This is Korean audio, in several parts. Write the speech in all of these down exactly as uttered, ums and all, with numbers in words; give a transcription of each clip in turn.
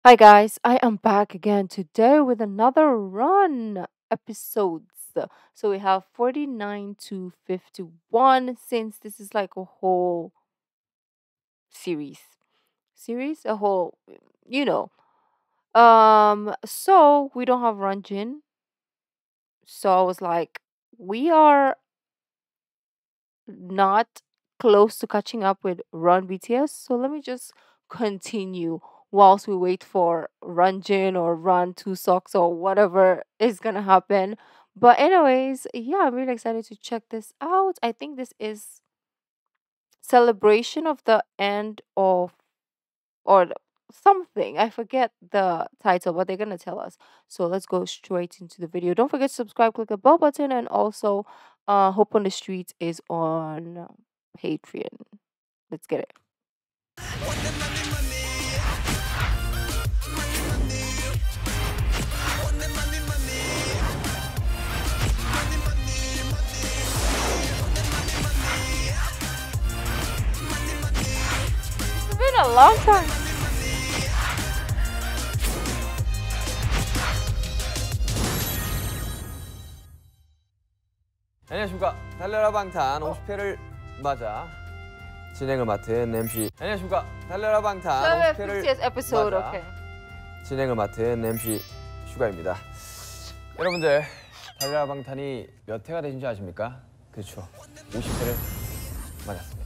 Hi guys, I am back again today with another run episodes. So we have forty-nine to fifty-one since this is like a whole series. Series? A whole you know. Um so we don't have Ranjin. So I was like, we are not close to catching up with Run B T S. So let me just continue whilst we wait for Ranjin or Run Two Socks or whatever is gonna happen. But anyways, yeah, I'm really excited to check this out. I think this is celebration of the end of or the- something. I forget the title, but they're gonna tell us. So let's go straight into the video. Don't forget to subscribe, click the bell button, and also uh Hope on the Streets is on Patreon. Let's get it. It's been a long time. 안녕하십니까. 달려라 방탄 오십 회를 맞아 진행을 맡은 엠씨. 안녕하십니까. 달려라 방탄 오십 회를 fiftieth episode, 맞아 okay. 진행을 맡은 엠씨 슈가입니다. 여러분들, 달려라 방탄이 몇 회가 되신지 아십니까? 그렇죠. 오십 회를 맞았습니다.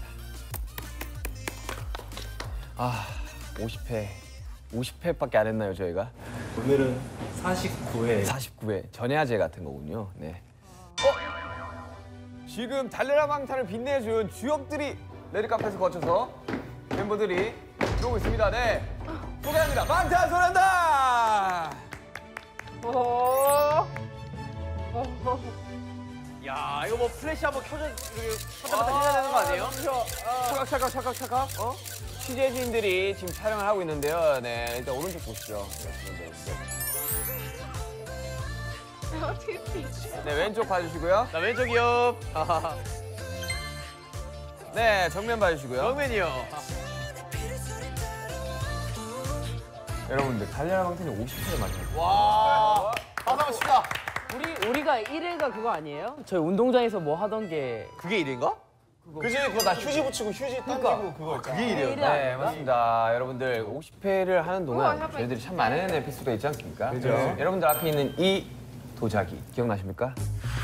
아, 오십 회. 오십 회밖에 안 했나요, 저희가? 오늘은 사십구 회. 사십구 회. 전야제 같은 거군요. 네. 어? 지금 달려라 방탄을 빛내준 주역들이 레드카펫을 거쳐서 멤버들이 들어오고 있습니다. 네. 소개합니다. 방탄소년단! 오. 야, 이거 뭐 플래시 한번 켜져 켜자마자 해야 되는 거 아니에요? 찰칵 찰칵 찰칵 찰칵. 어? 취재진들이 지금 촬영을 하고 있는데요. 네, 일단 오른쪽 보시죠. 네, 왼쪽 봐주시고요. 나 왼쪽이요. 네, 정면 봐주시고요. 정면이요. 여러분들, 달려라 방탄이 오십 회를 맞아요. 와, 하나만 춥다. 우리 우리가 일 회가 그거 아니에요? 저희 운동장에서 뭐 하던 게 그게 일인가? 그지? 그거 나 휴지 붙이고 휴지 당기고 그거 있잖아. 그게 일이에요. 일이 아닌가? 네, 맞습니다. 여러분들, 오십 회를 하는 동안 우와, 저희들이 참 많은 에피소드가 있지 않습니까? 그죠. 네. 여러분들 앞에 있는 이 도자기 기억나십니까?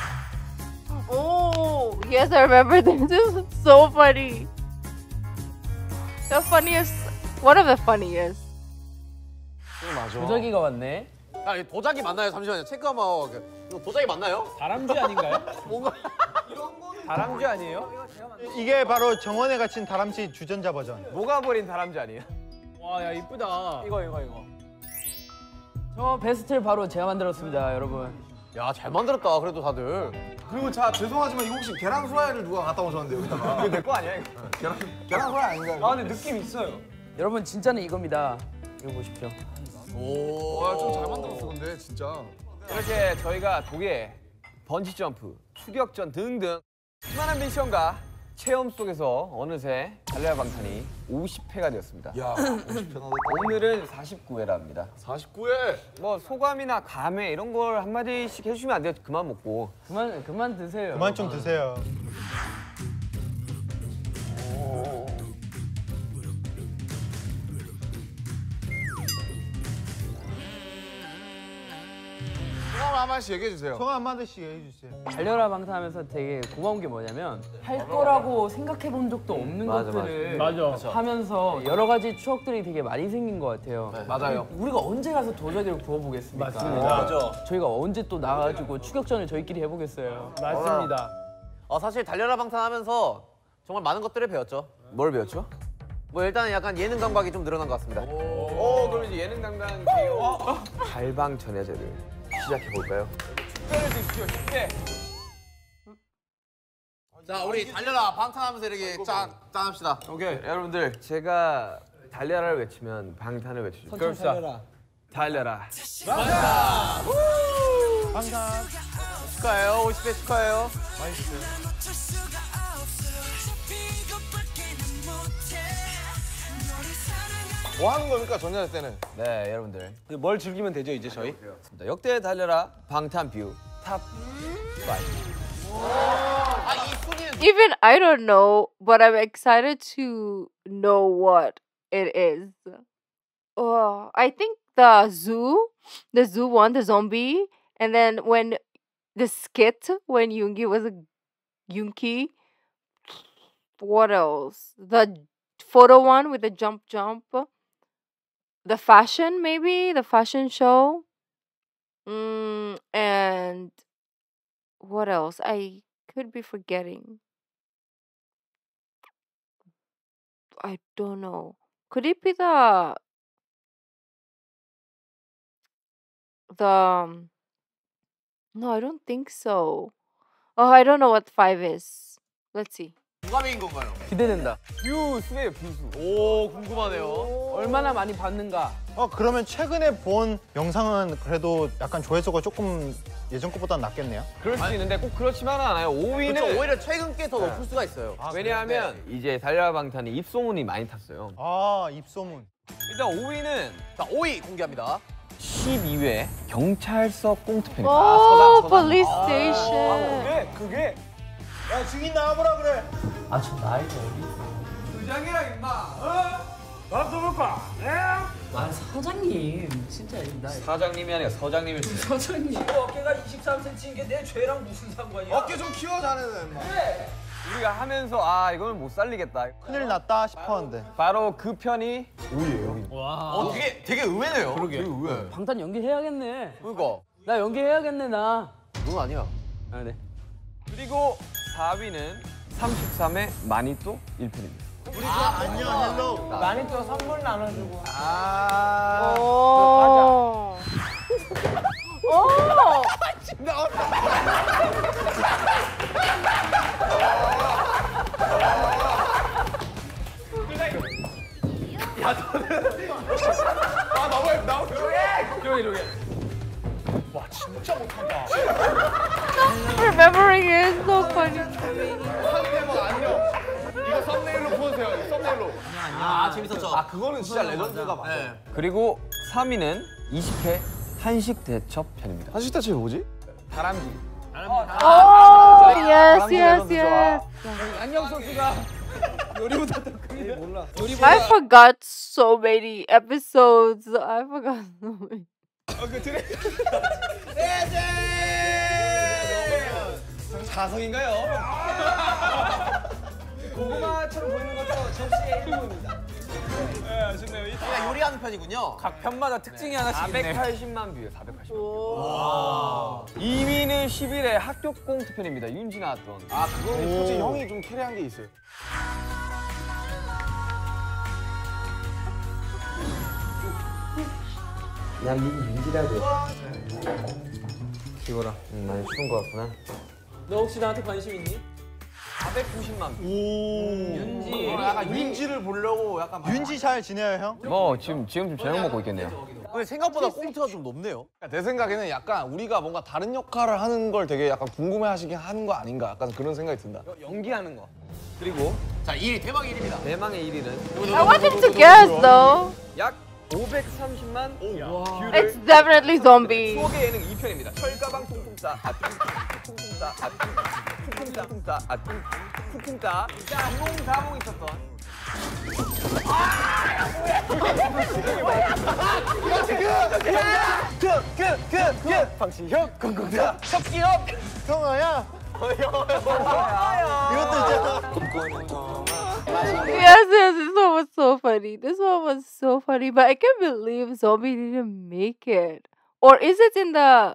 Oh, yes, I remember this. This is so funny. The funniest, one of the funniest. 맞아. 도자기가 왔네. 야, 이 도자기 맞나요? 잠시만요. 체크 한번 하고. 이거 도자기 맞나요? 다람쥐 아닌가요? 뭔가 다람쥐 아니에요? 이게 바로 정원에 갇힌 다람쥐 주전자 버전. 녹아버린 다람쥐 아니에요? 와, 야 이쁘다. 이거 이거 이거. 저 베스트를 바로 제가 만들었습니다, 여러분. 야, 잘 만들었다. 그래도 다들. 그리고 자 죄송하지만 이거 혹시 계란 후라이를 누가 갖다 오셨는데 여기다가. 이거 내 거 아니야 이거? 계란 계란 후라이 아닌가요? 아 근데 느낌 있어요. 여러분 진짜는 이겁니다. 이거 보십시오. 오. 와 좀 잘 만들었어 근데 진짜. 이렇게 저희가 독일, 번지 점프, 추격전 등등 수많은 미션과 체험 속에서 어느새 달려라 방탄이 오십 회가 되었습니다. 야 오십 편 하다. 오늘은 사십구 회랍니다. 사십구 회. 뭐 소감이나 감회 이런 걸 한마디씩 해주시면 안 돼요? 그만 먹고. 그만 그만 드세요. 그만 좀 드세요. 소감 한 마디씩 얘기해 주세요. 소감 한마디씩 해주세요. 달려라 방탄하면서 되게 고마운 게 뭐냐면 할 거라고 생각해 본 적도 없는 맞아, 것들을 맞아. 하면서 여러 가지 추억들이 되게 많이 생긴 것 같아요. 맞아요. 우리가 언제 가서 도자기를 구워보겠습니까? 맞아. 저희가 언제 또 나가가지고 추격전을 저희끼리 해보겠어요. 맞습니다. 어, 사실 달려라 방탄 하면서 정말 많은 것들을 배웠죠. 뭘 배웠죠? 뭐 일단은 약간 예능 감각이 좀 늘어난 것 같습니다. 오, 그럼 이제 예능 담당 배우 달방 전야제를 시작해 볼까요? 숙제를 드십시오. 숙제. 자, 우리 달려라 방탄 하면서 이렇게 짠, 짠 합시다. 오케이, 여러분들 제가 달려라를 외치면 방탄을 외치죠. 그럽시다. 달려라. 방탄. 축하해요. 오십 회 축하해요. 뭐 하는 겁니까 전야 때는? 네, 여러분들. 뭘 즐기면 되죠 이제 저희? 역대 달려라 방탄뷰 탑 Even I don't know, but I'm excited to know what it is. Oh, I think the zoo, the zoo one, the zombie, and then when the skit when Yoongi was a Yoongi. What else? The photo one with the jump jump. The fashion, maybe the fashion show. Mm, and what else? I could be forgetting. I don't know. Could it be the the? um, No, I don't think so. Oh, I don't know what five is. Let's see. 누가 메인 건가요? 기대된다. 뷰수예요, 뷰수. 오 궁금하네요. 얼마나 많이 받는가. 어 그러면 최근에 본 영상은 그래도 약간 조회수가 조금 예전 것보다는 낫겠네요. 그럴 수 있는데 꼭 그렇지만은 않아요. 오 위는 그렇죠. 오히려 최근 게 더 높을 수가 있어요. 아, 왜냐하면 이제 달려라 방탄이 입소문이 많이 탔어요. 아 입소문. 일단 오 위는 자 오 위 공개합니다. 십이 회 경찰서 꽁트편입니다. Oh, police station. 그게 그게 야 증인 나와보라 그래. 아, 저 나이가 어디? 부장이랑 임마. 아, 사장님. 진짜 나 사장님이 아니라 서장님이 사장님. 어깨가 이십삼 센티미터인 게 내 죄랑 무슨 상관이야? 어깨 좀 키워 자네는. 우리가 하면서 아 이거는 못 살리겠다. 큰일 났다 싶었는데. 바로 그 편이 어 되게 되게 의외네요. 그러게. 되게 의외. 방탄 연기해야겠네. 그러니까 나 연기해야겠네, 나. 넌 아니야. 아, 네. 그리고 사 위는 삼십삼 회 마니또 일 편입니다. 아 안녕 헬로. 많이 또 선물 나눠주고. 아. Oh. Oh. 아 나와 나와 조용해. 조용히 조용히. 와 진짜 못한다. Remembering it is so funny. 썸네일 아니요. 이거 썸네일로 보세요. 이거 썸네일로. 아 재밌었죠. 아 그거는 진짜 레전드가 맞아. 네. 그리고 삼 위는 이십 회 한식 대첩 편입니다. 한식 대체 뭐지? 다람쥐. Oh, yes, 다람쥐 yes, 레전드 좋아. yes. 안녕 선수가 요리보다 더 크게 몰라. I forgot so many episodes. I forgot so many. 자성인가요? 고구마처럼 보이는 것도 접시의 일부입니다. 그냥 요리하는 편이군요. 각 편마다 특징이 하나씩 있네. 사백팔십만 뷰예요. 사백팔십만 뷰. 이 위는 십일 회 학교 꽁트 편입니다. 윤지 나왔던. 아 그거는 솔직히 형이 좀 캐리한 게 있어요. 난 윤지라고. 기보라. 응, 많이 추운 것 같구나. 너 혹시 나한테 관심 있니? 사백구십만 뷰. 윤지. 약간 윤지를 보려고 약간. 윤지 잘 지내요 형? 뭐 지금 지금 좀 저녁 먹고 있겠네요. 근데 생각보다 꽁트가 좀 높네요. 내 생각에는 약간 우리가 뭔가 다른 역할을 하는 걸 되게 약간 궁금해하시긴 하는 거 아닌가 약간 그런 생각이 든다. 연기하는 거. 그리고 자 일 위 대박 일 위입니다. 대망의 일 위는 I want him to guess though. 약 오백삼십만 뷰를 It's definitely zombie. 추억의 예능 이 편입니다. 철가방 퉁퉁 싸, 아 퉁퉁 싸, 아 퉁퉁 퉁퉁 싸, 아 퉁퉁 싸. 이공사공 있었던. 그그그그 방치형 건강자 섭기업 형아야. 이것도 있잖아. Yes, yes, this one was so funny. This one was so funny, but I can't believe Zombie didn't make it. Or is it in the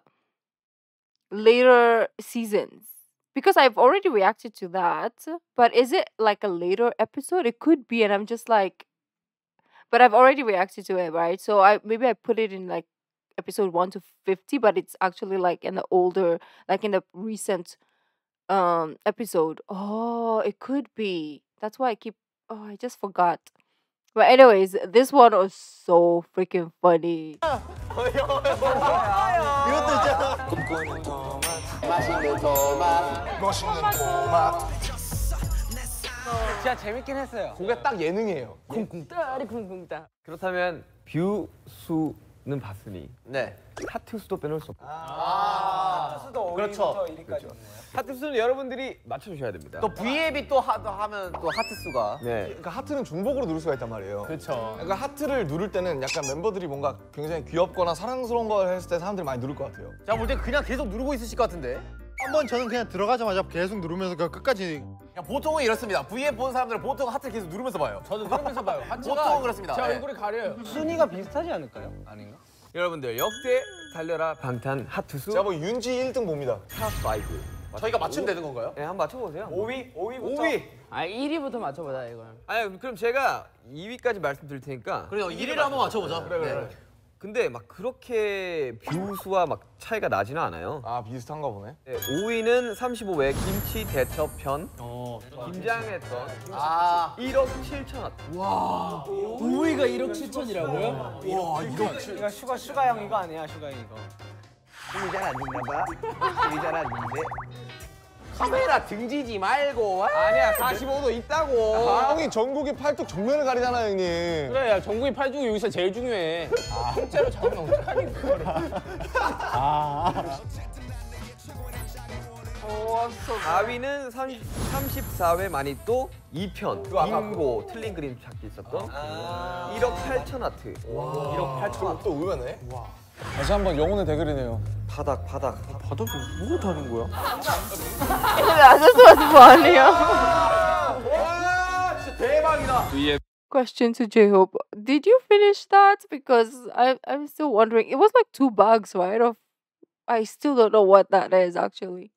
later seasons? Because I've already reacted to that, but is it like a later episode? It could be, and I'm just like, but I've already reacted to it, right? So I maybe I put it in like episode one to fifty, but it's actually like in the older, like in the recent um episode. Oh, it could be. That's why I keep. Oh, I just forgot. But anyways, this one was so freaking funny. 이것도 있잖아. 멋있는 토마. 진짜 재밌긴 했어요. 그게 딱 예능이에요. 쿵쿵따리 쿵쿵따. 그렇다면 뷰 수는 봤으니 네. 하트 수도 빼놓을 수 없고. 그렇죠. 하트 수는 여러분들이 맞춰주셔야 됩니다. 또 V앱이 또 하, 하면 또 하트 수가. 네. 그러니까 하트는 중복으로 누를 수가 있단 말이에요. 그렇죠. 그러니까 하트를 누를 때는 약간 멤버들이 뭔가 굉장히 귀엽거나 사랑스러운 걸 했을 때 사람들이 많이 누를 것 같아요. 제가 볼 때 그냥 계속 누르고 있으실 것 같은데. 한번 저는 그냥 들어가자마자 계속 누르면서 그냥 끝까지. 그냥 보통은 이렇습니다. V앱 본 사람들은 보통 하트를 계속 누르면서 봐요. 저도 누르면서 봐요. 보통은 그렇습니다. 제 네. 얼굴이 가려요. 순위가 비슷하지 않을까요? 아닌가? 여러분들 역대 달려라 방탄 하트 수 제가 뭐 윤지 일 등 봅니다. 탑 오. 저희가 맞추면 되는 건가요? 네, 한번 맞춰보세요. 오 위? 오 위부터? 오 위. 아 일 위부터 맞춰보자 이걸. 아니 그럼 제가 이 위까지 말씀드릴 테니까. 그래요. 일 위를 한번 맞춰보자. 그래 그래. 네. 근데 막 그렇게 뷰 수와 막 차이가 나지는 않아요. 아 비슷한가 보네. 네, 오 위는 삼십오 회 김치 대첩 편. 어. 김장했던 아. 일억 칠천 원. 오 위가 일억 칠천이라고요? 와, 이거 이거 슈가 슈가 형 이거 아니야 슈가 형 이거. 힘이 잘 안 죽나 봐. 힘이 잘 안 죽는데. 카메라 등지지 말고. 아니야 사십오 도 있다고. 아, 형이 전국이 팔뚝 정면을 가리잖아요, 형님. 그래 야 정국이 팔 중에 여기서 제일 중요해. 통째로 잡으면 어떡하니 그거를. 사 위는 삼십사 회 마니또 이 편. 빙고 틀린 그림 찾기 있었던 일억 팔천 하트. 일억 팔천 하트. 또 의외네. 다시 한번 영혼의 대결이네요. 바닥 바닥. 바닥이 뭐 다른 거야? I just was funny. 와, 진짜 대박이다. Question to J-Hope. Did you finish that? Because I, I'm still wondering. It was like two bugs, right? Of I still don't know what that is actually.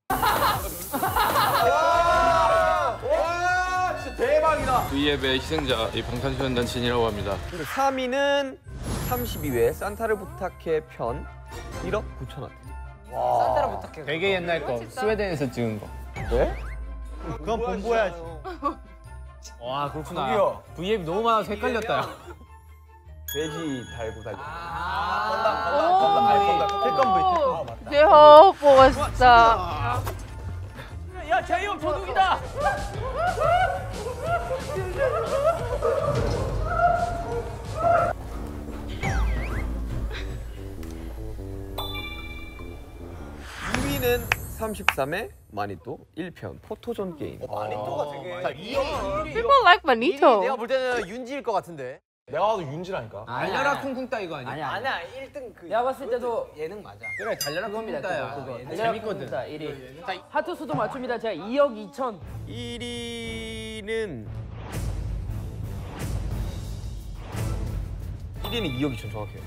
와, 진짜 대박이다. V앱의 희생자 이 방탄소년단 진이라고 합니다. 삼 위는 삼십이 회 산타를 부탁해 편 일억 구천 하트. 산타를 부탁해. 되게 옛날 거. 스웨덴에서 찍은 거. 그건 본보야지. 와 그렇구나. V앱이 너무 많아서 헷갈렸다. 돼지 달고 달고. Oh, J-Hope was the. 야 제이홉 도둑이다. 이 위는 삼십삼 회 마니또 일 편 포토존 게임. 마니또가 되게. 자, 이 위. People like 일 위 Manito. 내가 볼 때는 윤지일 것 같은데. 내가 봐도 윤지라니까. 달려라 쿵쿵따 이거 아니야? 아니야 아니야 일 등 그 내가 봤을 때도 예능 맞아. 그래 달려라 쿵쿵따야. 그거, 그거. 재밌거든. 일 위. 하트 수도 맞춥니다. 제가 이억 이천. 일 위는 일 위는 이억 이천 정확해요.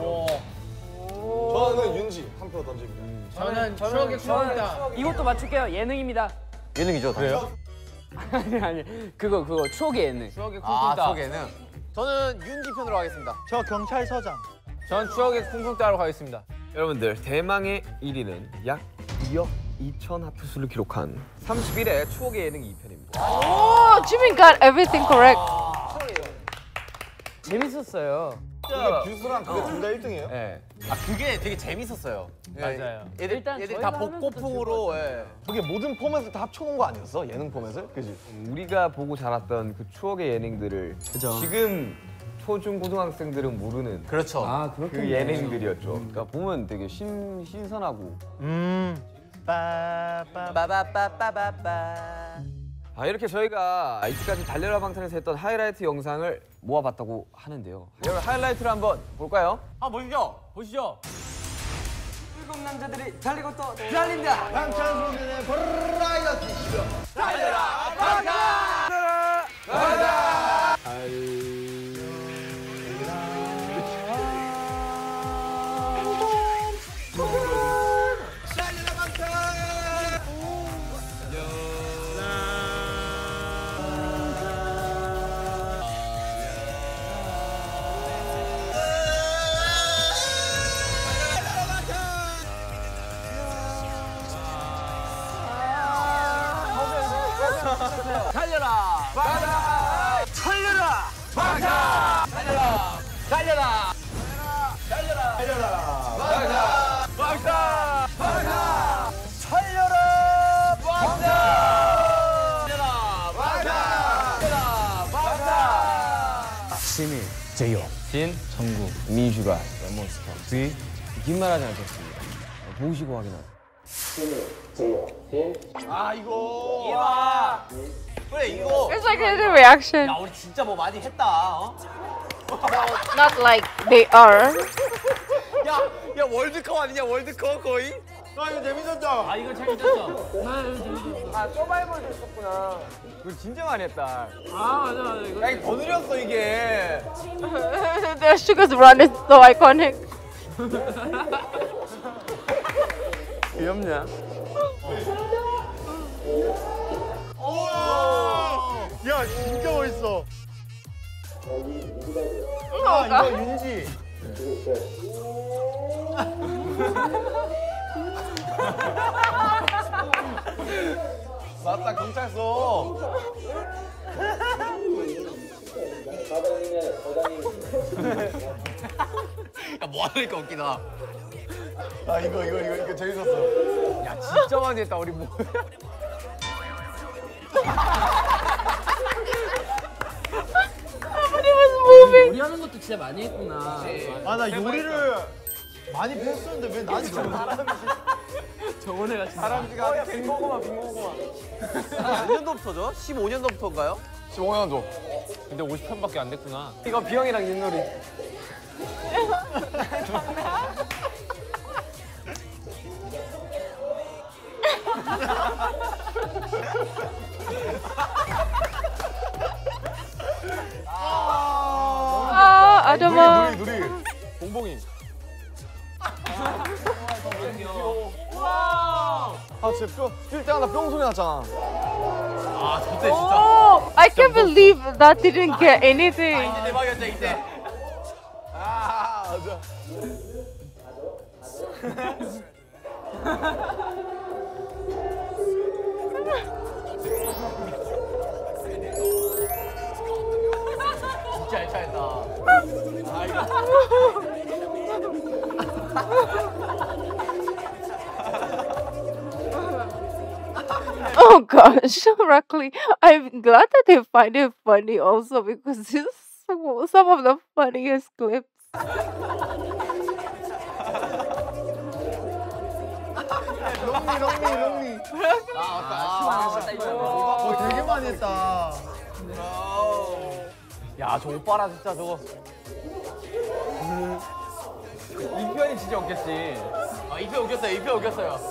저는 윤지 한 표 던집니다. 저는 추억의 쿵쿵따. 이것도 맞출게요. 예능입니다. 예능이죠, 그래요? 아니 아니 그거 그거 추억의 예능. 추억의 아, 쿵쿵따. 속에는. 저는 윤지 편으로 하겠습니다. 저 경찰서장. 전 추억의 쿵쿵따로 가겠습니다. 여러분들 대망의 일 위는 약 이억 이천 하트 수를 기록한 삼십일 회 추억의 예능 이 편입니다. Oh, Jimin got everything correct. 재밌었어요. 이게 뷰스랑 그게 둘 다 일 등이에요? 네. 아, 그게 되게 재밌었어요. 맞아요. 애들, 일단 애들 다 저희가 하면서 복고풍으로. 예. 그게 모든 포맷을 다 합쳐놓은 거 아니었어? 예능 포맷을? 그지? 우리가 보고 자랐던 그 추억의 예능들을 지금 초중 고등학생들은 모르는 그렇죠. 아 그 예능들이었죠. 그러니까 보면 되게 신, 신선하고. 음. 빠빠. 빠바빠빠바빠. 아 이렇게 저희가 이때까지 달려라 방탄에서 했던 하이라이트 영상을 모아봤다고 하는데요. 여러분 하이라이트를 한번 볼까요? 아, 보시죠. 보시죠. 일곱 남자들이 달리고 또 달린다. 방탄소년단의 버라이어티 쇼. 달려라. 바다. 달려라. 바다. 달려라. 달려라. 달려라. 달려라. 바다. 바다. 바다. 달려라. 바다. 달려라. 바다. 진, 정국, 미주가, 몬스터. 위, 긴 말하지 않겠습니다. 보시고 확인하세요. 아 이거. 이와. 그래 이거. It's like a reaction. 야 우리 진짜 뭐 많이 했다. 어? Not like they are. 야, 야 월드컵 아니냐 월드컵 거의? 아 이거 재밌었다. 아 이거 재밌었어. 아, 서바이벌도 했었구나. 우리 진짜 많이 했다. 아 맞아 맞아 이거. 야, 이게 더 느렸어, 이게. The Sugar's run is so iconic. 귀엽냐? 야 진짜 멋있어. Oh, 아 이거 God. 윤지. 맞다 경찰서. 야 뭐하니까 웃기다. 아 이거 이거 이거 이거 재밌었어. 야, 진짜 많이 했다, 우리 뭐. Somebody was moving. 요리하는 것도 진짜 많이 했구나. 아 나 요리를 많이 했었는데 왜 나한테 저런 저번에가 진짜. 다람쥐가 빙고구마, 빙고구마. 몇 년도부터죠? 십오 년도부터인가요? 십오 년도. 근데 오십 편밖에 안 됐구나. 이거 비영이랑 윷놀이. Ah, Adama. 누리 누리. 봉봉이. 아 진짜 뿅. 뛸 때마다 뿅 소리 났잖아. 아 그때 진짜. Oh, I can't believe that didn't get anything. 이제 대박이었죠 이제. 아 맞아. 진짜 알차했다. Oh gosh, Rackley. I'm glad that they find it funny also because this is so- some of the funniest clips. 롱미 롱미 롱미. 아 맞다. 어 되게 많이 했다. 야, 저 오빠라, 진짜 저거. 이 편이 진짜 웃겼지. 아 이표 웃겼어요. 이표 웃겼어요.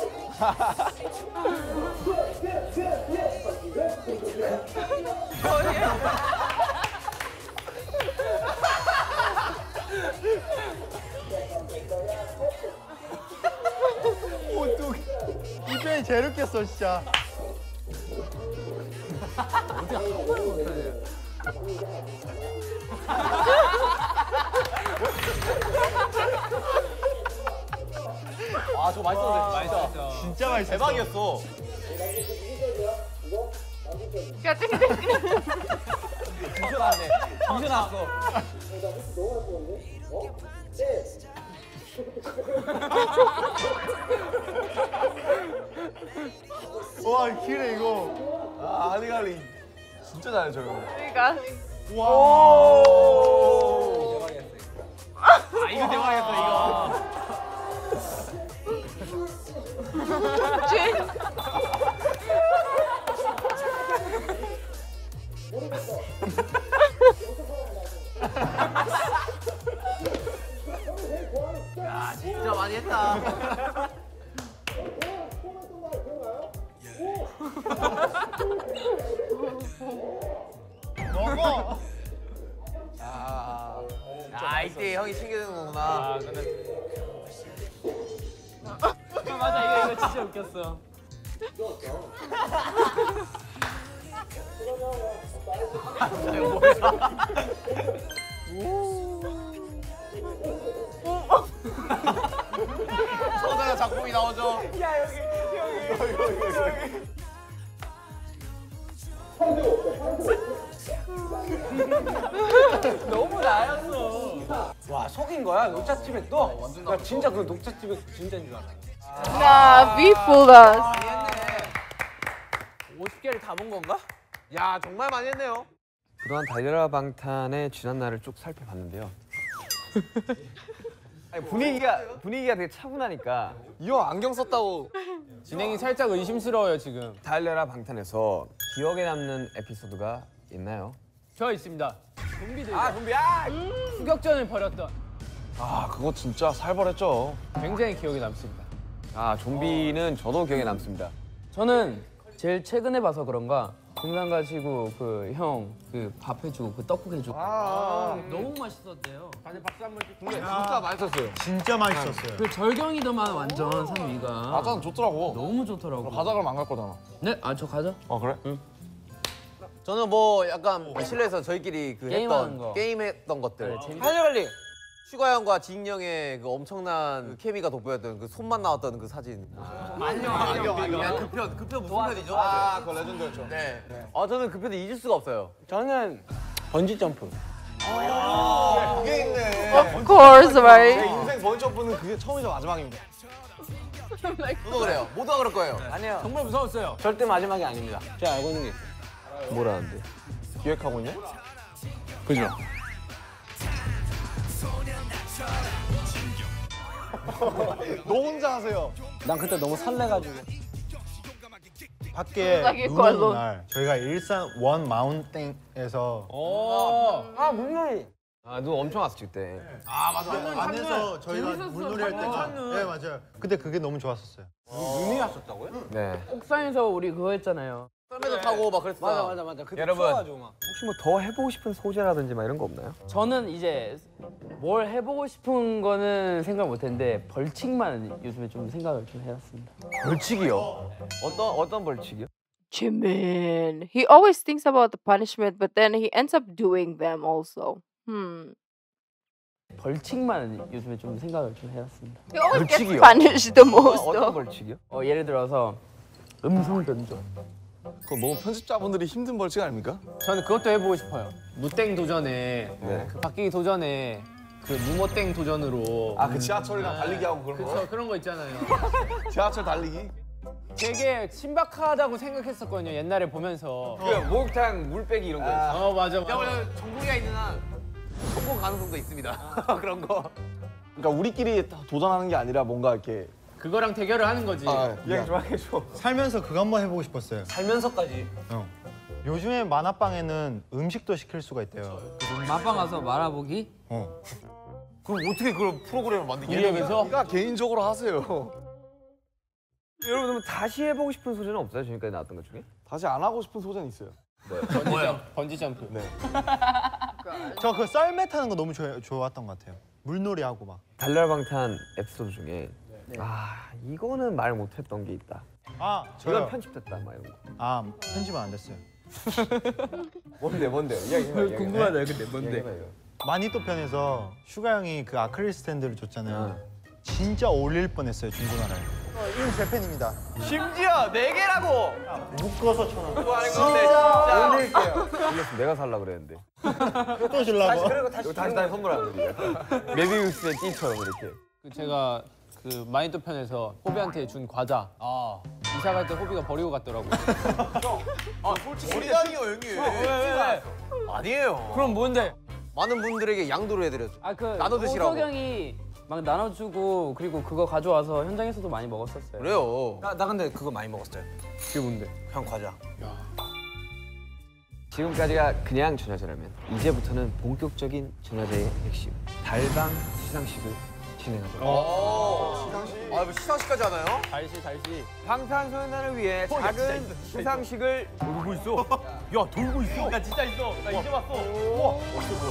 이 편이 제일 웃겼어 진짜. 아 저거 맛있었는데 진짜. 진짜 맛있어. 대박이었어. 진짜 나네. 진짜 났어. 와 기래 이거. 아 하니갈리. 진짜 잘해 저 형. 와. 아 이거 대박이었어 이거. 야 진짜 많이 했다. 먹어. 아 이때 형이 챙겨주는 거구나. 아, 근데 맞아 이거 이거 진짜 웃겼어. 서사가 작품이 나오죠. 너무 나였어. 와, 속인 거야? 녹차집에 또? 나 진짜 그 녹차집에 진짜인 줄 알았어. Nah, B fooled us. 많이 했네. 오십 개를 다 본 건가? 야 정말 많이 했네요. 그동안 달려라 방탄의 지난 날을 쭉 살펴봤는데요. 아니, 분위기가 분위기가 되게 차분하니까 이 형 안경 썼다고. 진행이 살짝 의심스러워요 지금. 달려라 방탄에서 기억에 남는 에피소드가 있나요? 저 있습니다. 좀비들 아 좀비 아! 추격전을 벌였던 아 그거 진짜 살벌했죠. 굉장히 기억에 남습니다. 아 좀비는 저도 기억에 남습니다. 저는 제일 최근에 봐서 그런가 등산 가시고 그 형 그 밥 해주고 그 떡국 해주고 너무 맛있었대요. 다들 박수 한 번씩. 진짜 맛있었어요. 진짜 맛있었어요. 그 절경이더만 완전 산 위가 과자는 좋더라고. 너무 좋더라고. 과자 그럼 안 갈 거잖아. 네? 아 저 가자. 어 그래? 저는 뭐 약간 실내에서 저희끼리 그 게임하는 했던 거. 게임했던 것들. 네, 재밌- 할리갈리. 슈가 형과 진 형의 그 엄청난 그 케미가 돋보였던 그 손만 나왔던 그 사진. 안녕 안녕 안녕. 그편 그편 무슨 편이죠? 아 그거 레전드였죠. 네. 아 저는 그 편을 잊을 수가 없어요. 저는 번지 점프. 그게 있네. Of course, 제 right? 인생 번점프는 그게 처음이자 마지막입니다. 저도 그래요. 모두가 그럴 거예요. 아니요. 정말 무서웠어요. 절대 마지막이 아닙니다. 제가 알고 있는 게 있어요. 뭐라는데? 기획하고 있냐? 그죠? 너 혼자 하세요. 난 그때 너무 설레가지고. 밖에 자기 눈 걸로. 오는 날 저희가 일산 원 마운틴에서 오. 아 물놀이. 아눈 엄청 왔어 그때. 안에서 저희가 물놀이 할 때가 네 맞아요. 근데 그게 너무 좋았었어요. 눈이 왔었다고요? 네. 옥상에서 우리 그거 했잖아요. 썰매도 타고 막 그랬어. 맞아 맞아 맞아. 그때 여러분. 추워가지고 막. 혹시 뭐 더 해보고 싶은 소재라든지 막 이런 거 없나요? 저는 이제 뭘 해보고 싶은 거는 생각 못했는데 벌칙만 요즘에 좀 생각을 좀 해봤습니다. 벌칙이요? 어떤 어떤 벌칙이요? Jimin. He always thinks about the punishment, but then he ends up doing them also. Hmm. 벌칙만 요즘에 좀 생각을 좀 해봤습니다. He always gets 벌칙이요? punished the most, 어떤 though. 벌칙이요? 어, 예를 들어서 음성 변조. 그거 너무 편집자분들이 힘든 벌칙 아닙니까? 저는 그것도 해보고 싶어요. 무땡 도전에 네. 그 바뀌기 도전에 그 무모땡 도전으로. 아 그 지하철이랑 달리기 하고 그런 그쵸 거? 그런 거 있잖아요. 지하철 달리기? 되게 신박하다고 생각했었거든요. 옛날에 보면서. 그 목욕탕 물 빼기 이런 거. 있어. 어 맞아. 맞아. 왜냐면 정국이가 있는 한 성공 가능성도 있습니다. 그런 거. 그러니까 우리끼리 다 도전하는 게 아니라 뭔가 이렇게 그거랑 대결을 하는 거지. 아, 이야기 좀 해줘. 살면서 그거 한번 해보고 싶었어요. 살면서까지. 형. 요즘에 만화방에는 음식도 시킬 수가 있대요. 맛방 가서 말아보기? 어. 그럼 어떻게 그런 프로그램을 만들게? 이름에서? 네가 개인적으로 하세요. 여러분 그러면 다시 해보고 싶은 소재는 없어요? 지금까지 나왔던 것 중에? 다시 안 하고 싶은 소재는 있어요. 번지 점프. 번지 점프. 네. 저 그 썰매 타는 거 너무 좋아, 좋았던 것 같아요. 물놀이 하고 막. 달려라 방탄 에피소드 중에 아 이거는 말 못했던 게 있다. 아, 이건 저요. 편집됐다 막 이런 거. 아, 편집은 안 됐어요. 뭔데 뭔데? 이야기해봐. 이야기해봐. 궁금하다 근데 이야기해봐, 이거. 마니또 편에서 슈가 형이 그 아크릴 스탠드를 줬잖아요. 진짜 올릴 뻔했어요 중고나라에. 이건 제 팬입니다. 심지어 네 개라고. 묶어서 천 원. 뭐 하는 건데 진짜. 올릴게요. 올렸으면 내가 살라 그랬는데. 또 주려고. 이거 다시 다시 선물하는 거지. 메비우스의 띠처럼 이렇게. 그 제가 그 마인드 편에서 호비한테 준 과자. 아 이사 갈 때 호비가 버리고 갔더라고. 우리 아니요 형님. 왜왜 아니에요. 그럼 뭔데? 많은 분들에게 양도를 해드렸죠. 아그 나눠 드시라고. 호석영이 막 나눠주고 그리고 그거 가져와서 현장에서도 많이 먹었었어요. 그래요. 나, 나 근데 그거 많이 먹었어요. 그게 뭔데? 형 과자. 지금까지가 그냥 전화제라면 이제부터는 본격적인 전화제의 핵심 달방 시상식을 진행하도록. 아, 뭐 시상식까지 하나요? 달시 달시. 방탄소년단을 위해 작은 시상식을 돌고 있어. 야 돌고 있어. 나 진짜 있어. 나 이제 봤어.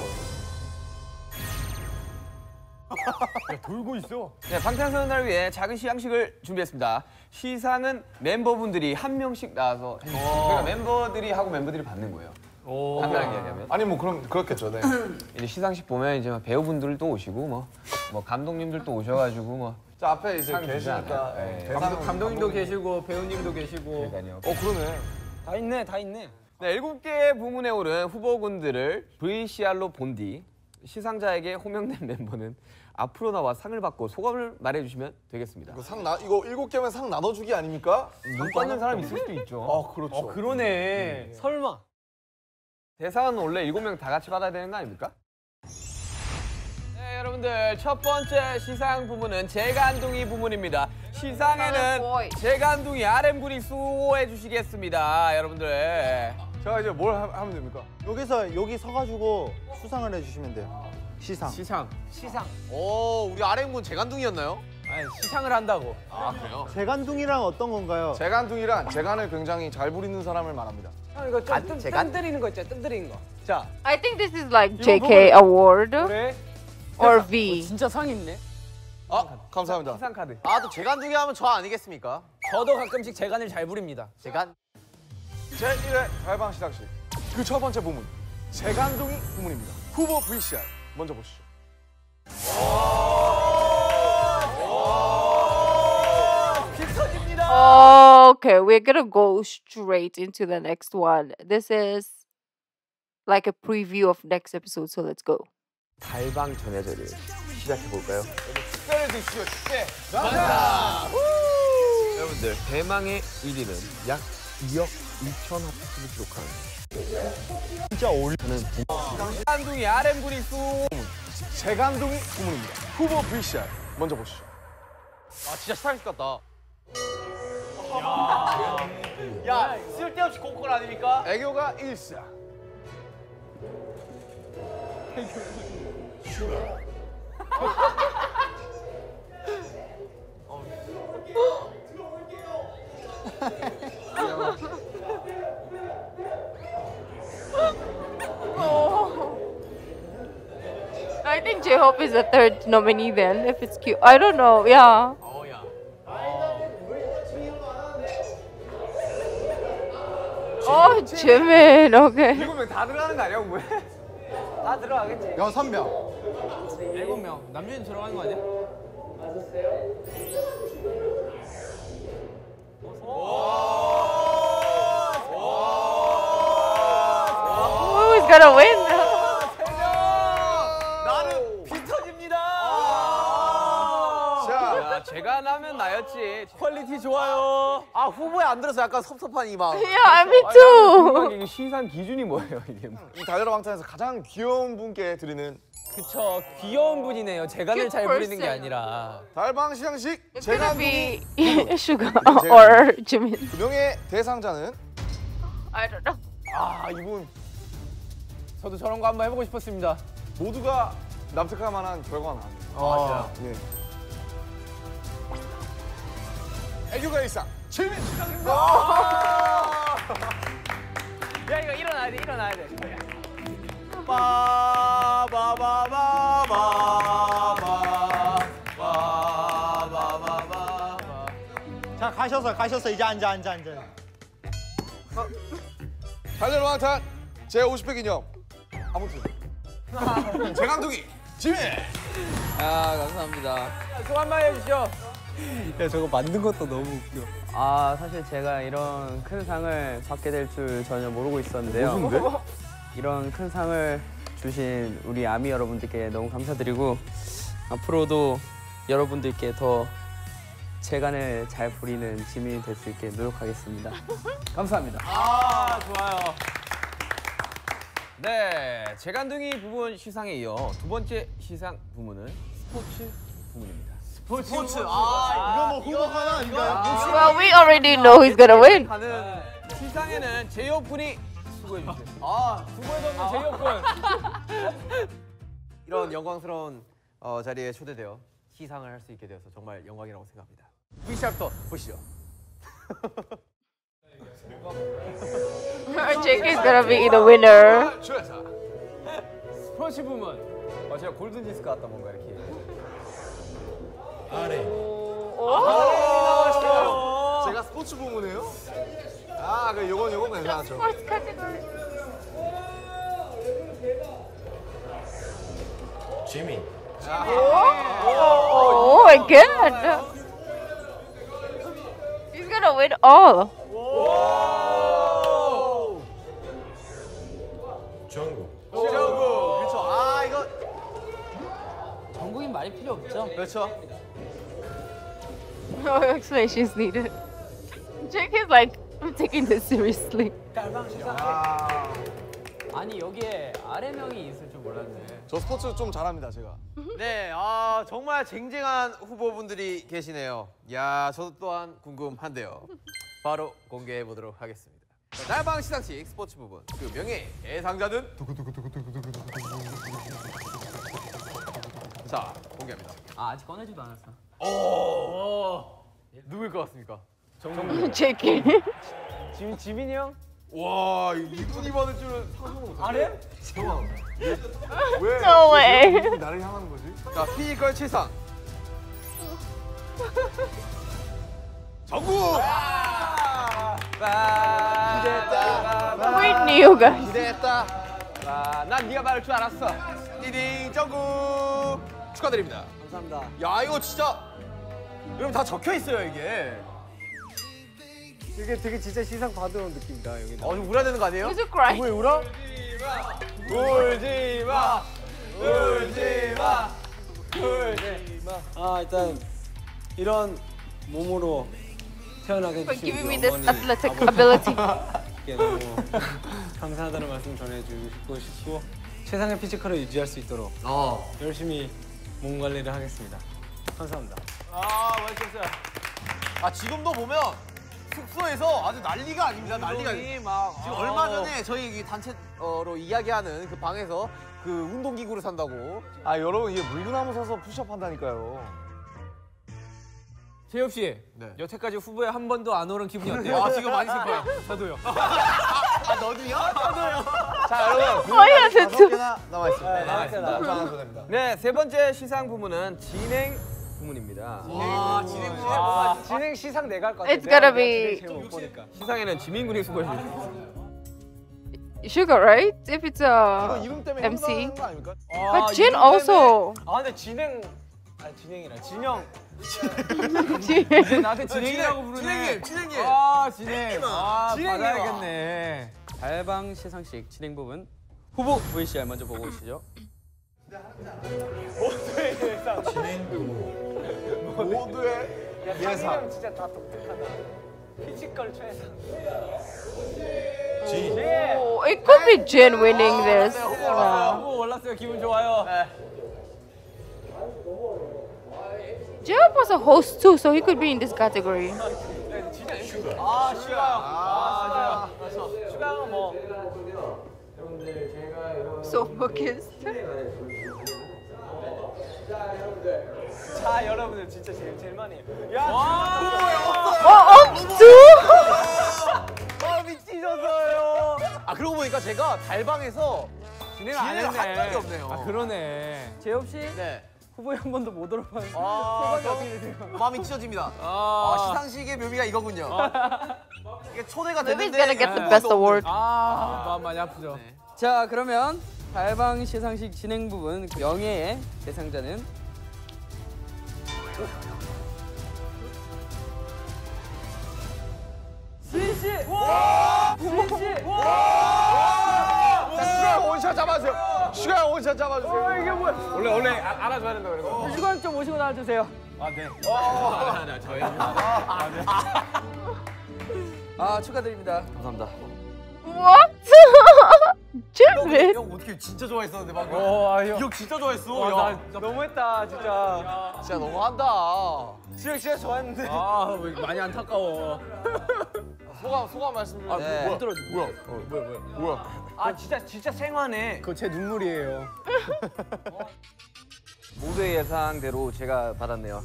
돌고 있어. 네, 방탄소년단을 위해 작은 시상식을 준비했습니다. 시상은 멤버분들이 한 명씩 나와서 해주세요. 그러니까 멤버들이 하고 멤버들이 받는 거예요. 간단하게 얘기하면. 아니 뭐 그럼 그렇겠죠. 네. 이제 시상식 보면 이제 막 배우분들도 오시고 뭐, 뭐 감독님들도 오셔가지고 뭐. 자 앞에 이제 상 주지 계시니까. 않아요. 네. 대상 감독, 감독님도 계시고 배우님도 계시고. 그러니까요. 어 그러네. 다 있네, 다 있네. 네, 일곱 개 부문에 오른 후보군들을 브이씨알로 본 뒤 시상자에게 호명된 멤버는 앞으로 나와 상을 받고 소감을 말해주시면 되겠습니다. 이거 상 나, 이거 일곱 개면 상 나눠주기 아닙니까? 못 받는 사람 있을 수도 있죠. 아 그렇죠. 그러네. 설마. 대상은 원래 일곱 명 다 같이 받아야 되는 거 아닙니까? 네, 여러분. 여러분들 첫 번째 시상 부문은 재간둥이 부문입니다. 시상에는 재간둥이 알엠군이 수호해 주시겠습니다. 여러분들. 제가 이제 뭘 하, 하면 됩니까? 여기서 여기 서가지고 수상을 해주시면 돼요. 시상. 시상. 시상. 오, 우리 아랫군 재간둥이였나요? 아니 시상을 한다고. 아, 그래요? 재간둥이랑 어떤 건가요? 재간둥이란 재간을 굉장히 잘 부리는 사람을 말합니다. 형 이거 간- 좀 재간? 뜸들이는 거 있죠? 뜸들이는 거. 자, I think this is like J K award 그래. or V. 진짜 상 있네. 아, 감사합니다. 시상 카드. 아, 또 재간둥이 하면 저 아니겠습니까? 저도 가끔씩 재간을 잘 부립니다. 재간. 제일 회 달방 시상식. 그 첫 번째 부문. 재간둥이 부문입니다. 후보 브이씨알 먼저 보시죠. Okay, we're gonna go straight into the next one. This is like a preview of next episode, so let's go. 달방 전야제를 시작해 볼까요? 축배를 드시죠, 축배. 여러분들 대망의 일 위는 약 이억 이천 합치를 기록한 진짜 올. 재간둥이 알엠군이 수호. 재간둥이 부문입니다. 후보 브이씨알 먼저 보시죠. 아, 진짜 시상식 같다. 야, 쓸데없이 고퀄 아닙니까? 애교가 일사. I think J-Hope is the third nominee then, if it's cute. I don't know, yeah. 어, 야. Oh, Jimin, okay. 일곱 명 다 들어가는 거 아니야, 왜? 다 들어가겠지. 여섯 명. 일곱 명. 남준이 들어가는 거 아니야? Who's gonna win? 나는 비 터집니다. 자, 야, 제가 나면 나였지. 퀄리티 좋아요. 아, 후보에 안 들어서 약간 섭섭한 이 마음. Yeah, me too. 이게 시상 기준이 뭐예요, 이게? 이 달려라 방탄에서 가장 귀여운 분께 드리는 그쵸. 귀여운 분이네요. 재간을 잘 부리는 게 person. 아니라. 달방 시상식 It's gonna 재간둥이 be Suga or Jimin. 두 명의 대상자는 I don't know. 아 이분 저도 저런 거 한번 해보고 싶었습니다. 모두가 납득할 만한 결과가 나왔네요. 아, 네. 애교가 일상 재민 시상입니다. 야 이거 일어나야 돼. 일어나야 돼. 자 가셔서 가셔서 이제 앉아 앉아 앉아. 달려라 방탄 제오십 회 기념 아무튼 재간둥이 지민. 아 감사합니다. 소감 한번 해주시죠. 야 저거 만든 것도 너무 웃겨. 아 사실 제가 이런 큰 상을 받게 될 줄 전혀 모르고 있었는데요. 이런 큰 상을 주신 우리 아미 여러분들께 너무 감사드리고 앞으로도 여러분들께 더 재간을 잘 부리는 지민이 될 수 있게 노력하겠습니다. 감사합니다. 아, 좋아요. 네, 재간둥이 부문 시상에 이어 두 번째 시상 부문은 스포츠 부문입니다. 스포츠. 아, 이거 뭐 후보 하나 아닌가요? Well, we already know he's gonna win. 가는 시상에는 제이홉군이 수고해 주세요. 아, 두번도 없는 제이홉군. 이런 영광스러운 어, 자리에 초대되어 시상을 할 수 있게 되어서 정말 영광이라고 생각합니다. 브이씨알부터 보시죠. J K is gonna be the winner. 스포츠 부문. 어, 제가 골든 디스크 같다 뭔가 이렇게. 제가 스포츠 부문이에요? 아, 그 요건 요건 괜찮죠. 지민. Oh my god. He's gonna win all. 정국. 정국. 그렇죠. 아, 이거 전국인 말이 필요 없죠. 그렇죠. No explanation is needed. J K is like, I'm taking this seriously. 아니 여기에 아래명이 있을 줄 몰랐네. 저 스포츠 좀 잘합니다, 제가. 네, 아 정말 쟁쟁한 후보분들이 계시네요. 야, 저도 또한 궁금한데요. 바로 공개해 보도록 하겠습니다. 자, 날방 시상식 스포츠 부분 그 명예 대상자는 자 공개합니다. 아 아직 꺼내지도 않았어. 오, 누굴 것 같습니까? 제키. 지민 지민이 형? 와, 이분이 받을 줄은 상상도 못했어요. 아래? 왜? No way. 왜 나를 향하는 거지? 자, 피지컬 칠상 정국! We knew, guys. 기대했다. 아, 난 네가 말할 줄 알았어. 띠딩 정국 축하드립니다. 감사합니다. 야, 이거 진짜 여러분 다 적혀 있어요 이게. 이게 되게 진짜 시상 받아온 느낌이다 여기. 어, 좀 울어야 되는 거 아니에요? Who's crying? 왜 울어? 울지 마, 울지 마, 울지 마. 아 일단 이런 몸으로 태어나게 For 해주신 giving me 우리 this 어머니, athletic ability. 아버지께 너무 감사하다는 말씀 전해주고 싶고 최상의 피지컬을 유지할 수 있도록 어. 열심히 몸 관리를 하겠습니다. 감사합니다. 아, 멋있었어요. 아, 지금도 보면 숙소에서 아주 난리가 아닙니다. 난리가 아니- 막 지금 얼마 전에 저희 이 단체로 이야기하는 그 방에서 그 운동기구를 산다고. 아, 여러분 이게 물구나무 서서 푸시업 한다니까요. 재엽 씨, 네. 여태까지 후보에 한 번도 안 오른 기분이 어때요? 아, 지금 많이 슬퍼요. 저도요. 아, 너도요? 저도요. 자, 여러분. Oh, yeah, that's 다섯 개나 남아 있습니다. 네, 남아있습니다. 감사한 소대입니다. 네, 세 번째 시상 부문은 진행 부문입니다. 아, 진행 중. 아, 진행 시상 내가 할 것 같아. It's gotta be 못 보니까. 시상에는 지민군이 수고해주셨습니다. Sugar, right? If it's 이거 a 이름 때문에 엠씨. 행사하는 거 아닙니까? But Jin also. 아 근데 진행, 아 진행이라 진영. Jin. 이제 나한테 진행이라고 부르네. 진행님, 진행님. 아 진행. 아 진행이 받아야겠네. 달방 시상식 진행 부분 후보 브이씨알 먼저 보고 오시죠. 모두의 예상. 진짜 다 독특하다. 피지컬 최상. Oh, it could be Jin winning this. Yeah. 후보 올랐어요. 기분 좋아요. Jin was a host too, so he could be in this category. 아 슈가 형. 아 맞아요. 슈가 형은 뭐. So focused. 자 여러분들 진짜 제일 제일 많이 해요. 야. Oh, oh, two. 아, 미치셨어요. 아, 그러고 보니까 제가 달방에서 진행 안 진행을 한 했네. 적이 없네요. 아 그러네. 재엽 씨 네. 후보에 한 번도 못 올라봤는데 아, 소감이 어떻게 되세요? 마음이 찢어집니다. 아, 아, 시상식의 묘미가 이거군요. 이게 초대가 Maybe he's 됐는데 gonna get the best award. 아 마음 많이 아프죠. 자 그러면 달방 시상식 진행 부분 명예의 대상자는 수인 씨. 수인 씨. 자, 슈가 원샷 잡아주세요. 슈가 원샷 잡아주세요. 이게 뭐야? 원래 원래 아, 알아줘야 된다 그런 거. 휴관 좀 모시고 나와주세요. 아 네. 아 축하드립니다. 감사합니다. What? Jin? 형 어떻게 진짜 좋아했었는데 방금. 어 아유. 형 진짜 좋아했어. 와, 야. 나, 나 너무했다 진짜. 진짜 너무한다. 진짜 진짜 좋아했는데. 아 왜 많이 안타까워. 소감 소감 말씀 좀. 아, 네. 뭐야? 들어줘. 뭐야? 뭐야 뭐야. 뭐야? 아 진짜 진짜 생화네. 그거 제 눈물이에요. 모두의 예상대로 제가 받았네요.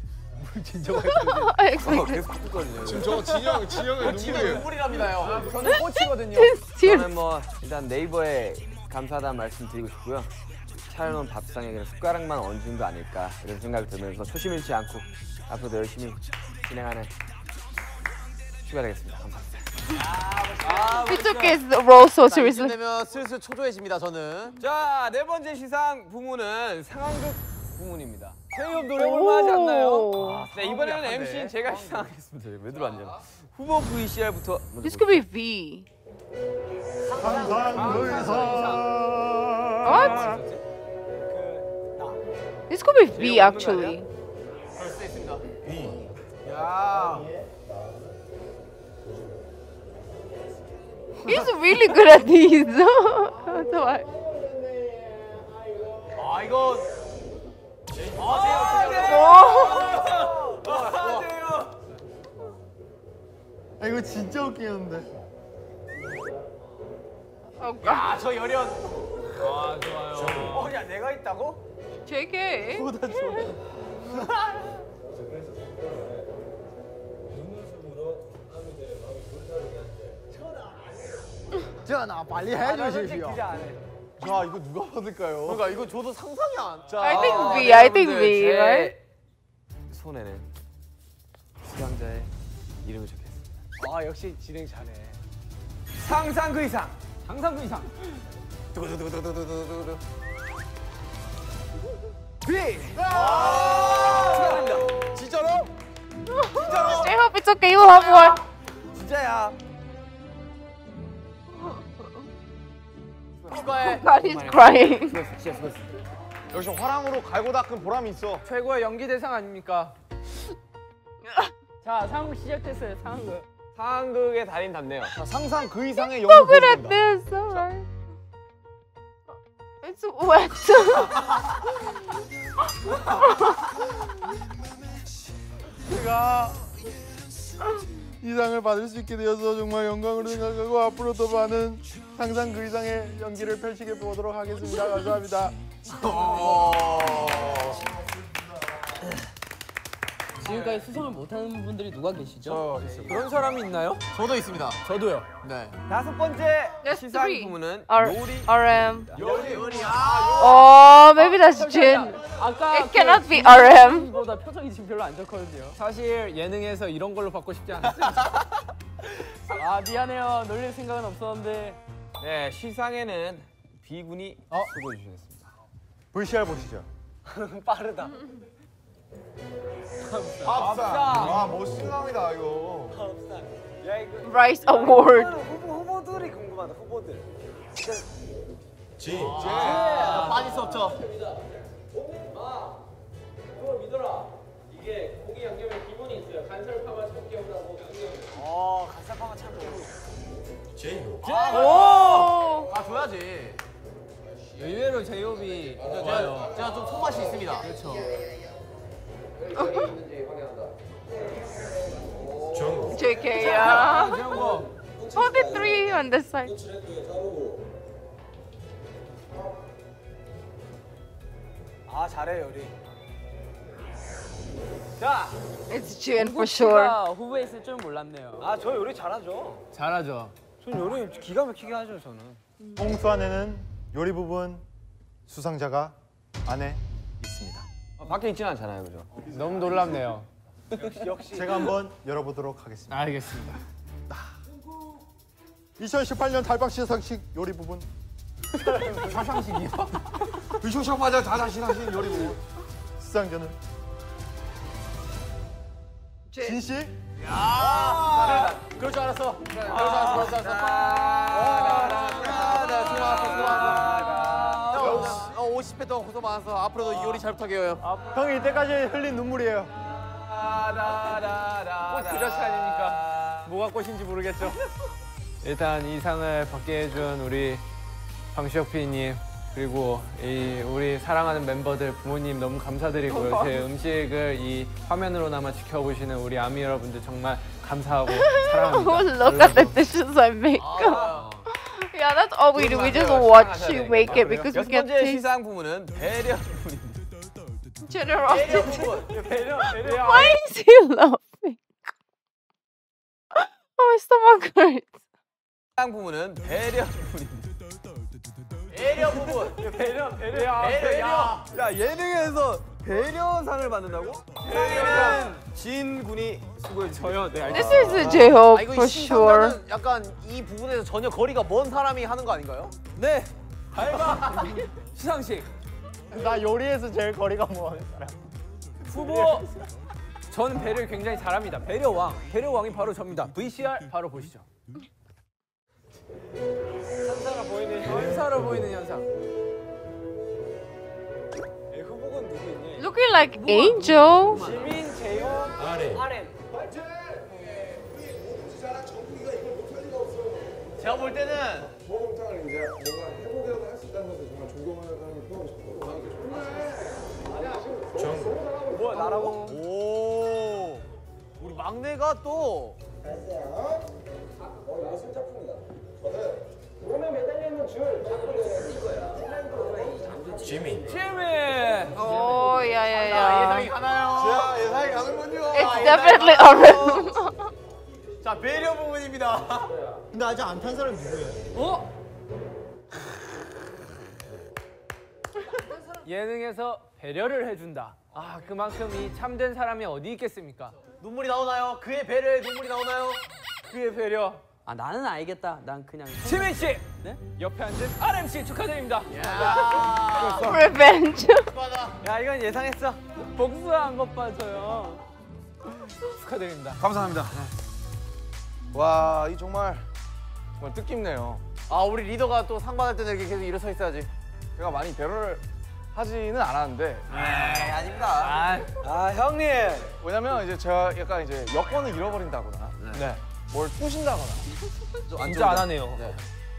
I expected. 계속 컸거든요. 지금 저거 진영 진영의 진짜 눈물이에요. 눈물이랍니다요. 저는 꽃이거든요. Tears. 저는 뭐 일단 네이버에 감사하다는 말씀 드리고 싶고요. 차려놓은 밥상에 그냥 숟가락만 얹은 거 아닐까 이런 생각이 들면서 초심 잃지 않고 앞으로도 열심히 진행하는 슈가 되겠습니다. 감사합니다. He took his role so 자, 이쯤 seriously. 되면 슬슬 초조해집니다. 저는. 자, 네 번째 시상 부문은 상황극 부문입니다. 제이홉 노래 볼만하지 않나요? Oh. 네, 이번에는 엠씨인 제가 시상하겠습니다. 왜 들어왔냐? 후보 브이씨알부터 먼저 This could be V. What? This could be V actually. He's really good at these. So I- 아 이거 아, 이거 진짜 웃기는데. 야, 저 열연. 아 좋아요. 어, 야, 내가 있다고? 제게. 보다 좋아. 전화 빨리 해주십시오. 자, 이거 누가 받을까요? 그러니까 이거 저도 상상이 안. 자, I think B. I think 여러분들, B. 제 Right? 손에는 수상자의 이름을 적겠습니다. 아 역시 진행 잘해. 상상 그 이상. 상상 그 이상. 두구두구두구두구두구두구. 축하드립니다. 진짜로? I hope it's okay. You have one. 진짜야. Oh God, he's crying. 수고했어, 진짜 수고했어. 역시 화랑으로 갈고 닦은 보람이 있어. 최고의 연기 대상 아닙니까? 자, 상황 시작됐어요. 상황. 상극의 달인답네요. 자, 상상 그 이상의 영웅 Look at 보여준다. this. All right. It's wet. 제가 이 상을 받을 수 있게 되어서 정말 영광으로 생각하고 앞으로도 많은 상상 그 이상의 연기를 펼치게 보도록 하겠습니다. 감사합니다. 지금까지 수상을 못하는 분들이 누가 계시죠? 그런 사람이 있나요? 저도 있습니다. 저도요. 네. 다섯 번째 There's 시상 three. 부문은 R 요리. RM. 요리 요리. Oh, maybe that's Jin. 아까 It cannot be R M. 보다 표정이 지금 별로 안 좋거든요. 사실 예능에서 이런 걸로 받고 싶지 않았어요. 아 미안해요. 놀릴 생각은 없었는데. 네, 시상에는 B군이 수고해 주시겠습니다. 브이씨알 보시죠. 빠르다. 밥상. 와, 멋진 상이다 이거. 야 이거 Rice Award. 후보 후보들이 궁금하다. 후보들. 아, 빠질 수 없죠. 어 간살파가 참 좋아. Oh. 아, 줘야지. 의외로 제이홉이 좋아요. 제가, 제가 좀 손맛이 있습니다. 그렇죠. J K, yeah. 이런 거. Oh, the three on this side. 아 잘해 요리. 자, It's Jin for sure. 씨가 후보에 있을 줄 몰랐네요. 아 저 요리 잘하죠. 잘하죠. 전 요리 기가 막히게 하죠 저는. 홍수 안에는 요리 부분 수상자가 안에 있습니다. 아, 밖에 있지는 않잖아요, 그죠? 너무 놀랍네요. 역시. 제가 한번 열어보도록 하겠습니다. 알겠습니다. 이천십팔 년 달방 시상식 요리 부분 샤샹식이요? 의쇼샤마자 다다시상식 요리 부분. 수상자는 진 씨. 그럴 줄 알았어. 그럴 줄 알았어. 그럴 줄 알았어. 어, 오십 회 동안 고생 많았어. 앞으로도 이 요리 잘 부탁해요. 형이 이때까지 흘린 눈물이에요. 꼭 그렇지 아닙니까? 뭐가 꽃인지 모르겠죠. 일단 이 상을 받게 해준 우리 방시혁 피디님 그리고 이 우리 사랑하는 멤버들 부모님 너무 감사드리고요. 제 음식을 이 화면으로나마 지켜보시는 우리 아미 여러분들 정말 감사하고 사랑합니다. Oh, look at the dishes I make. Yeah, that's all we do. We just watch you make it because we 여섯 get 번째 taste. 시상 부문은 배려 부문입니다. Generosity. 배려 배려. Why is he laughing? Oh, my stomach hurts. 시상 부문은 배려 부문입니다. 배려 부분. 배려 배려. 배려. 야, 예능에서 배려상을 받는다고? 배려는 진 군이 수고해 주세요. 저요. 네 This 알겠습니다. is a J-Hope 아, 이거 for 이 sure. 시상자는 약간 이 부분에서 전혀 거리가 먼 사람이 하는 거 아닌가요? 네. 달방 시상식 나 요리에서 제일 거리가 먼 사람. 후보. 저는 배려를 굉장히 잘합니다. 배려 왕. 배려 왕이 바로 접니다. 브이씨알 바로 보시죠. 천사가 보이는. 천사로 보이는 현상. 에, 후보군 누구 있니? Looking like Angel. 지민, 재현, 아렌. 제가 볼 때는 모험장을 이제 뭔가 해보기라도 할 수 있다는 것에 정말 존경하는 사람을 표하고 싶어요. 막내가 또 지미. Oh, yeah, yeah, yeah. 가나요? 자, 예상이 가는군요. It's definitely orange. 자, 배려 부분입니다. 근데 아직 안 탄 사람이 누구예요? 예능에서 배려를 해준다. 아, 그만큼 이 참된 사람이 어디 있겠습니까? 눈물이 나오나요? 그의 배려에 눈물이 나오나요? 그의 배려. 아 나는 알겠다. 난 그냥 지민 씨. 네? 옆에 앉은 아름 씨 축하드립니다. Revenge. 야, 이건 예상했어. 복수한 것 봐서요. 축하드립니다. 감사합니다. 와, 이 정말 정말 뜻깊네요. 아, 우리 리더가 또 상 받을 때는 이렇게 계속 일어서 있어야지. 제가 많이 배려를 하지는 않았는데 에이, 아닙니다. 아, 아 형님. 왜냐면 이제 제가 약간 이제 여권을 잃어버린다거나 네. 뭘 푸신다거나 진짜 안 하네요. 네.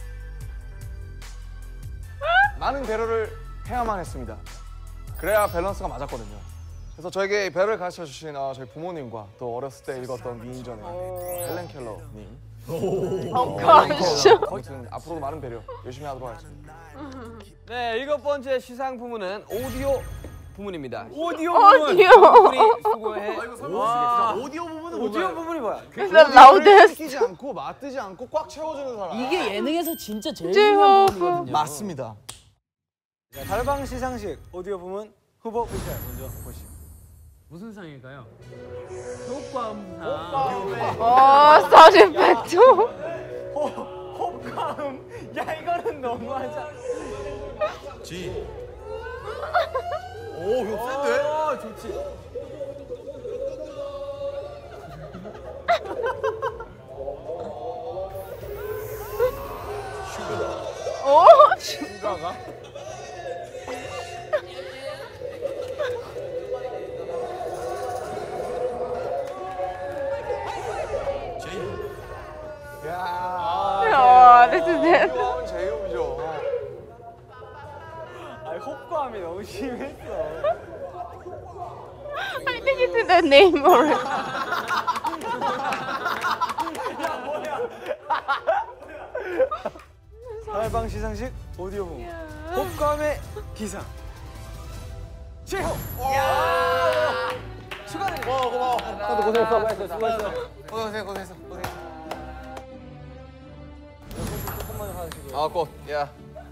많은 배려를 해야만 했습니다. 그래야 밸런스가 맞았거든요. 그래서 저에게 배려를 가르쳐 주신 어, 저희 부모님과 또 어렸을 때 읽었던 미인전의 헬렌 켈러님. Oh gosh. 아무튼 앞으로도 많은 배려 열심히 하도록 하겠습니다. 네, 일곱 번째 시상 부문은 오디오 부문입니다. 오디오 Audio. 분이 수고해. 와, 오디오 부분은 오디오 부분이 뭐야? It's the loudest. 끼지 않고 맞뜨지 않고 꽉 채워주는 사람. 이게 예능에서 진짜 제일 중요한 부분이거든요. 맞습니다. 달방 시상식 오디오 부문 후보 비주얼 먼저 보시죠. 무슨 상일까요? 효과음상. Oh, sound effect too. 호감. 야, 이거는 너무하자. 지. 오, 이거 센데? 어, 좋지. Oh, 슈가가? oh, this is it. 이거는 제이홉이죠. 아, 호감이 너무 심했어. I think it's in the name already. 달방 시상식 오디오 부문 호감의 기상. 최호. 축하드립니다. 고마워, 고마워. 다들 고생했어. 고생했어. 수고했어. 고생했어, 고생했어, 고생했어. 아, 꽃, 야.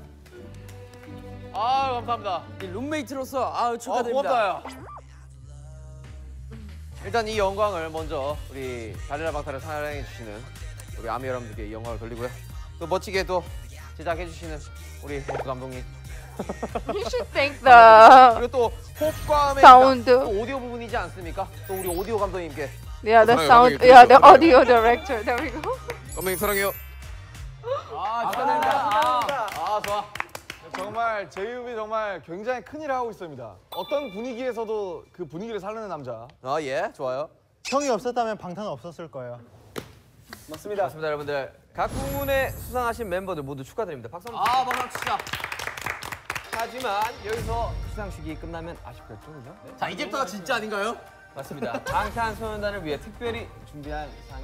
아, 감사합니다. 이 룸메이트로서 아우 아, 축하드립니다. 고맙다, 야. 일단 이 영광을 먼저 우리 달리라 방탄을 사랑해 주시는 우리 아미 여러분들께 이 영광을 돌리고요. 또 멋지게 또 제작해 주시는 우리 호프 감독님. You should thank the 그리고 또 호감의 Sound. 또 오디오 부분이지 않습니까? 또 우리 오디오 감독님께 yeah the 사랑해요, sound 사랑해요. yeah the audio director. There we go. 감독님 사랑해요. 아, 축하드립니다. 아, 좋아. 정말 제이홉이 정말 굉장히 큰일을 하고 있습니다. 어떤 분위기에서도 그 분위기를 살리는 남자. 아, 예, 좋아요. 형이 없었다면 방탄은 없었을 거예요. 맞습니다. 맞습니다, 여러분들. 각 부문에 수상하신 멤버들 모두 축하드립니다. 박수 한번. 아, 박수 치자. 하지만 여기서 시상식이 끝나면 아쉽겠죠, 그죠? 네. 자, 이제부터가 진짜 아닌가요? 맞습니다. 방탄소년단을 위해 특별히 준비한 상이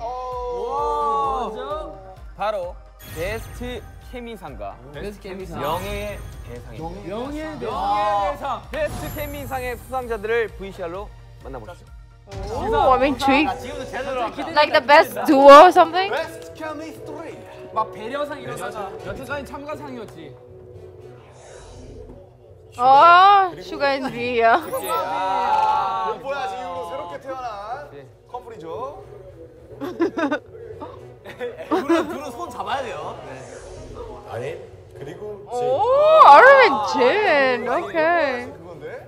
바로 베스트 케미상과 베스트 케미상. 명예의 대상입니다. 명예 명예의 대상. 베스트 케미상의 수상자들을 브이씨알로 만나보시죠. Oh, I'm intrigued. 지금도 제대로 합니다. Like the best duo or something. 베스트 케미스트리. 막 배려상 이러다가 여태까지 참가상이었지. Oh, Suga and Ria. 못 보야지 이후로 새롭게 태어난 커플이죠. 둘은 둘은 손 잡아야 돼요. 아니 그리고 지. Oh, Armin and Jin. Okay. 그건데.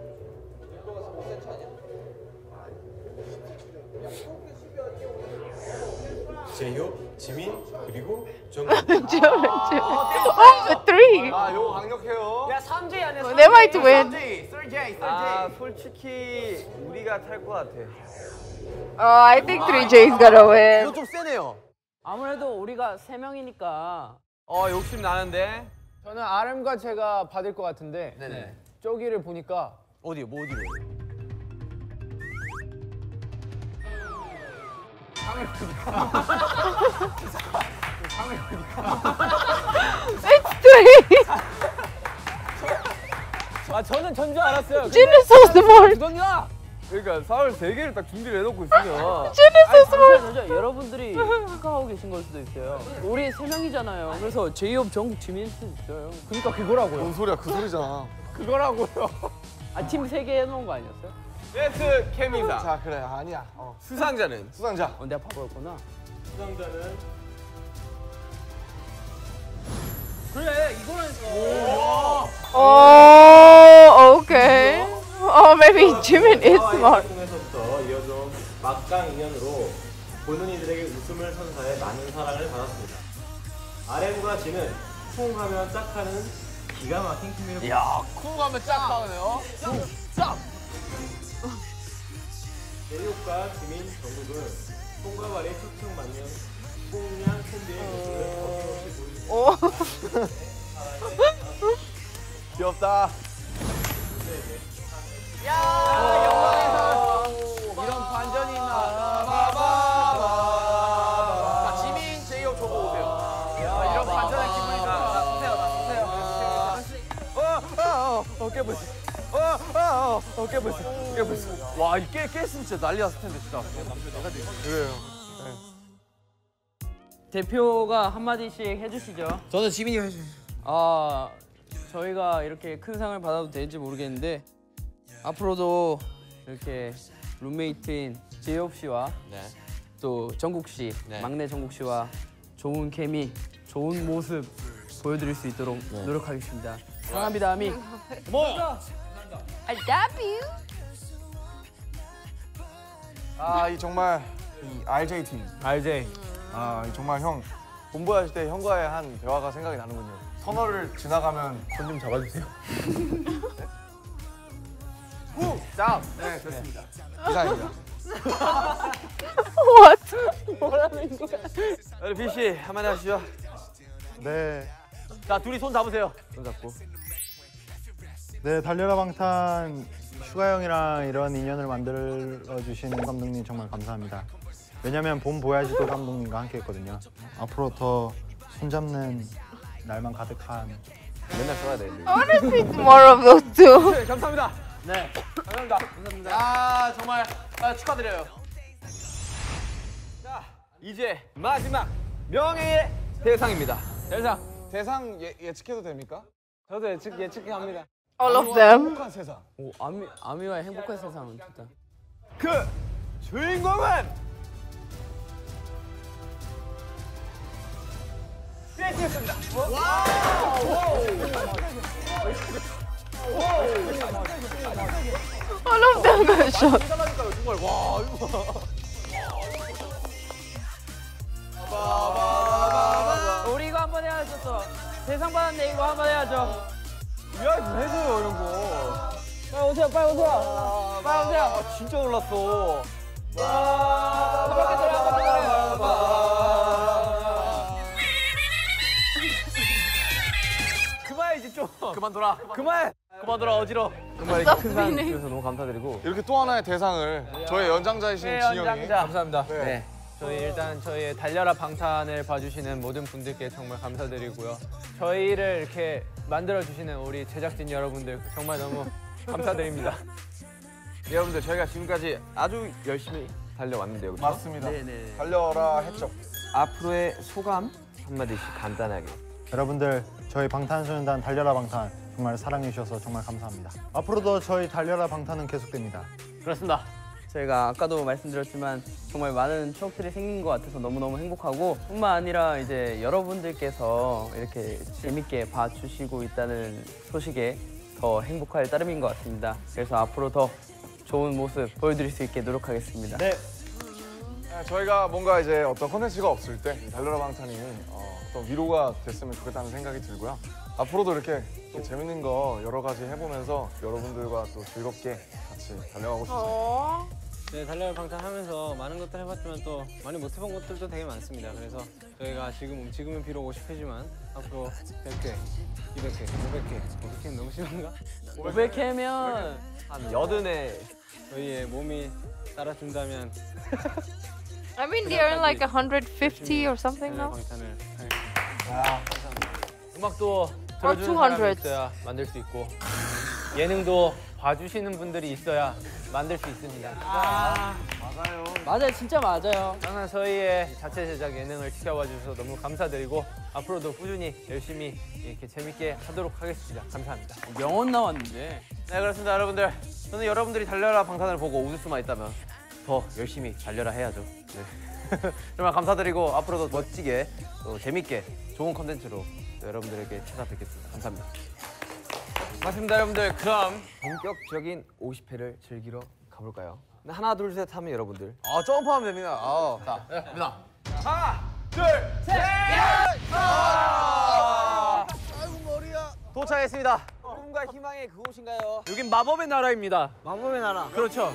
제이홉, 지민 그리고 정. Jin and Jin. Oh, the three. 아, 요거 강력해요. 야, 삼 제이 아니야. They might win. 쓰리 제이, 아, 솔직히 우리가 탈 것 같아. Oh, I think three J's gonna 이거 win. 좀 세네요. 아무래도 우리가 세 명이니까 어, 욕심 나는데. 저는 아름과 제가 받을 것 같은데. 네네. 저기를 보니까 어디요? 뭐 어디로? It's three. 아 저는 전 줄 알았어요. Jin is so smart. 이건가? 그러니까 사월 세 개를 딱 준비를 해놓고 있으면 Jin is so smart. 잠시만요. 여러분들이 생각하고 계신 걸 수도 있어요. 우리 세 명이잖아요. 그래서 제이홉 전국 지민 수도 있어요. 그러니까 그거라고요. 뭔 소리야? 그 소리잖아. 그거라고요. 아, 팀 세 개 해놓은 거 아니었어요? 베스트 케미상 자, 그래. 아니야. 어. 수상자는 수상자. 어, 내가 바보였구나. Oh, okay. Oh, maybe Jimin is smart. 통해서부터 이어져 막강 인연으로 보는 이들에게 웃음을 선사해 많은 사랑을 받았습니다. 아렘과 진은 쿵 하면 짝 하는 기가 막힌 케미를 쿵 하면 짝 하네요. 짝. 제이홉과 지민, 정국은 손과 발이 툭툭 맞는 꽁냥 캔디의 모습을 거침없이 보여줍니다. 귀엽다. 이런 반전이 있나? 자, 지민, 제이홉 저거 오세요. 야, 이런 반전의 기분이 좋다. 보세요, 보세요. 어깨 보시. 어어어 어깨 보시. 어깨 보시. 와, 이 깨 깼으면 진짜 난리 났을 텐데 진짜. 그래요. 대표가 한마디씩 해주시죠. 저는 지민이 해주세요. 아, 저희가 이렇게 큰 상을 받아도 될지 모르겠는데 앞으로도 이렇게 룸메이트인 제이홉 씨와 네. 또 정국 씨, 네. 막내 정국 씨와 좋은 케미, 좋은 모습 보여드릴 수 있도록 노력하겠습니다. 사랑합니다, 아미. 뭐? I love you. 아, 이 정말 이 알제이 팀. 알제이. 아, 이 정말 형 본부할 때 형과의 한 대화가 생각이 나는군요. 터널을 지나가면 손 좀 잡아주세요. 후! 짭! 네, 됐습니다. 이상입니다. What? 뭐라는 거야? 우리 비 씨 한마디 하시죠. 네, 자, 둘이 손 잡으세요. 손 잡고. 네 달려라 방탄 슈가 형이랑 이런 인연을 만들어 주신 감독님 정말 감사합니다. 왜냐면 본 보야지도 감독님과 함께했거든요. 앞으로 더 손잡는 날만 가득한. 맨날 써야 돼. I want to see more of those two. 네, 감사합니다. 네, 감사합니다. 감사합니다. 아, 정말 아, 축하드려요. 자, 이제 마지막 명예의 대상입니다. 대상. 대상 예, 예측해도 됩니까? 저도 예측 예측합니다. All of them. 행복한 세상. 오, 아미 아미와의 행복한 세상은 진짜. 그 주인공은 비에스였습니다. All of them got shot. 정말 와 이거. 우리 이거 한번 해야죠 또. 대상 받았는데 이거 한번 해야죠. 야, 좀 해줘요 이런 거. 빨리 오세요, 빨리 오세요. 빨리 오세요. 아, 진짜 놀랐어. 그만 이제 좀. 그만 돌아. 그만. 그만 돌아 어지러. 정말 이렇게 큰 상 주셔서 너무 감사드리고. 이렇게 또 하나의 대상을 저의 연장자이신 네, 진영이 연장자. 감사합니다. 네. 네. 저희 일단 저희의 달려라 방탄을 봐주시는 모든 분들께 정말 감사드리고요. 저희를 이렇게 만들어주시는 우리 제작진 여러분들 정말 너무 감사드립니다. 여러분들 저희가 지금까지 아주 열심히 달려왔는데요. 그렇죠? 맞습니다. 네네. 달려라 했죠. 앞으로의 소감 한마디씩 간단하게. 여러분들 저희 방탄소년단 달려라 방탄 정말 사랑해 주셔서 정말 감사합니다. 앞으로도 저희 달려라 방탄은 계속됩니다. 그렇습니다. 저희가 아까도 말씀드렸지만 정말 많은 추억들이 생긴 것 같아서 너무너무 행복하고 뿐만 아니라 이제 여러분들께서 이렇게 재밌게 봐주시고 있다는 소식에 더 행복할 따름인 것 같습니다. 그래서 앞으로 더 좋은 모습 보여드릴 수 있게 노력하겠습니다. 네. 네, 저희가 뭔가 이제 어떤 콘텐츠가 없을 때 달려라 방탄이 어, 어떤 위로가 됐으면 좋겠다는 생각이 들고요. 앞으로도 이렇게 또 재밌는 거 여러 가지 해보면서 여러분들과 또 즐겁게 같이 달려가고 싶습니다. Aww. 네, 달려라 방탄 하면서 많은 것들 해봤지만 또 많이 못 해본 것들도 되게 많습니다. 그래서 저희가 지금 지금은 비록 오십 회지만 앞으로 백 회, 이백 회, 오백 회, 오백 회는 너무 심한가? 오백 회면 한 여든에 저희의 몸이 따라준다면 I mean, they're in like one hundred fifty or something now. 방탄을 음악도 Or 들어주는 two 사람이 hundred. 있어야 만들 수 있고 예능도 봐주시는 분들이 있어야 만들 수 있습니다. 맞아요, 진짜 맞아요. 항상 저희의 자체 제작 예능을 지켜봐 주셔서 너무 감사드리고 앞으로도 꾸준히 열심히 이렇게 재밌게 하도록 하겠습니다. 감사합니다. 명언 나왔는데. 네 그렇습니다 여러분들. 저는 여러분들이 달려라 방탄을 보고 웃을 수만 있다면 더 열심히 달려라 해야죠. 네. 정말 감사드리고 앞으로도 멋지게 또 재밌게 좋은 컨텐츠로 또 여러분들에게 찾아뵙겠습니다. 감사합니다. 맞습니다, 여러분들. 그럼 본격적인 오십 회를 즐기러 가볼까요? 하나, 둘, 셋 하면 여러분들. 아 점프하면 됩니다. 아, 자, 됩니다. 도착했습니다. 꿈과 희망의 그곳인가요? 여긴 마법의 나라입니다. 마법의 나라. 그렇죠.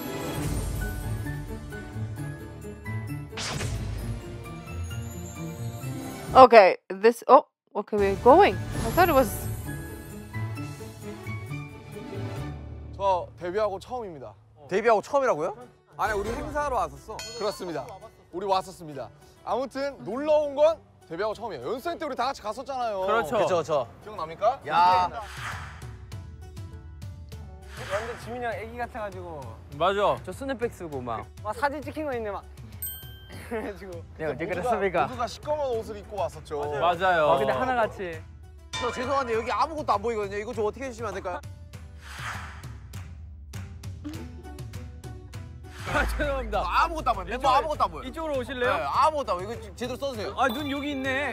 Okay, this. Oh, okay, we're going. I thought it was. 저 데뷔하고 처음입니다. 데뷔하고 처음이라고요? 아니, 우리 행사하러 왔었어. 그렇습니다. 우리 왔었습니다. 아무튼 놀러 온 건 데뷔하고 처음이에요. 연습생 때 우리 다 같이 갔었잖아요. 그렇죠. 그렇죠, 그렇죠. 기억납니까? 야, 완전 지민이 형 애기 같아가지고 맞아. 저 스냅백 쓰고 막. 막 사진 찍힌 거 있네 막. 그래가지고 내가 언제 모두가- 그랬습니까? 모두가 시꺼먼 옷을 입고 왔었죠. 맞아요. 어, 근데 하나같이. 저 죄송한데 여기 아무것도 안 보이거든요. 이거 좀 어떻게 해주시면 안 될까요? 아, 죄송합니다. 아무것도 안 보여. 멤버 아무것도 안 보여. 이쪽으로 네, 오실래요? 아무것도 안 보여. 이거 제대로 써주세요. 아, 눈 여기 있네.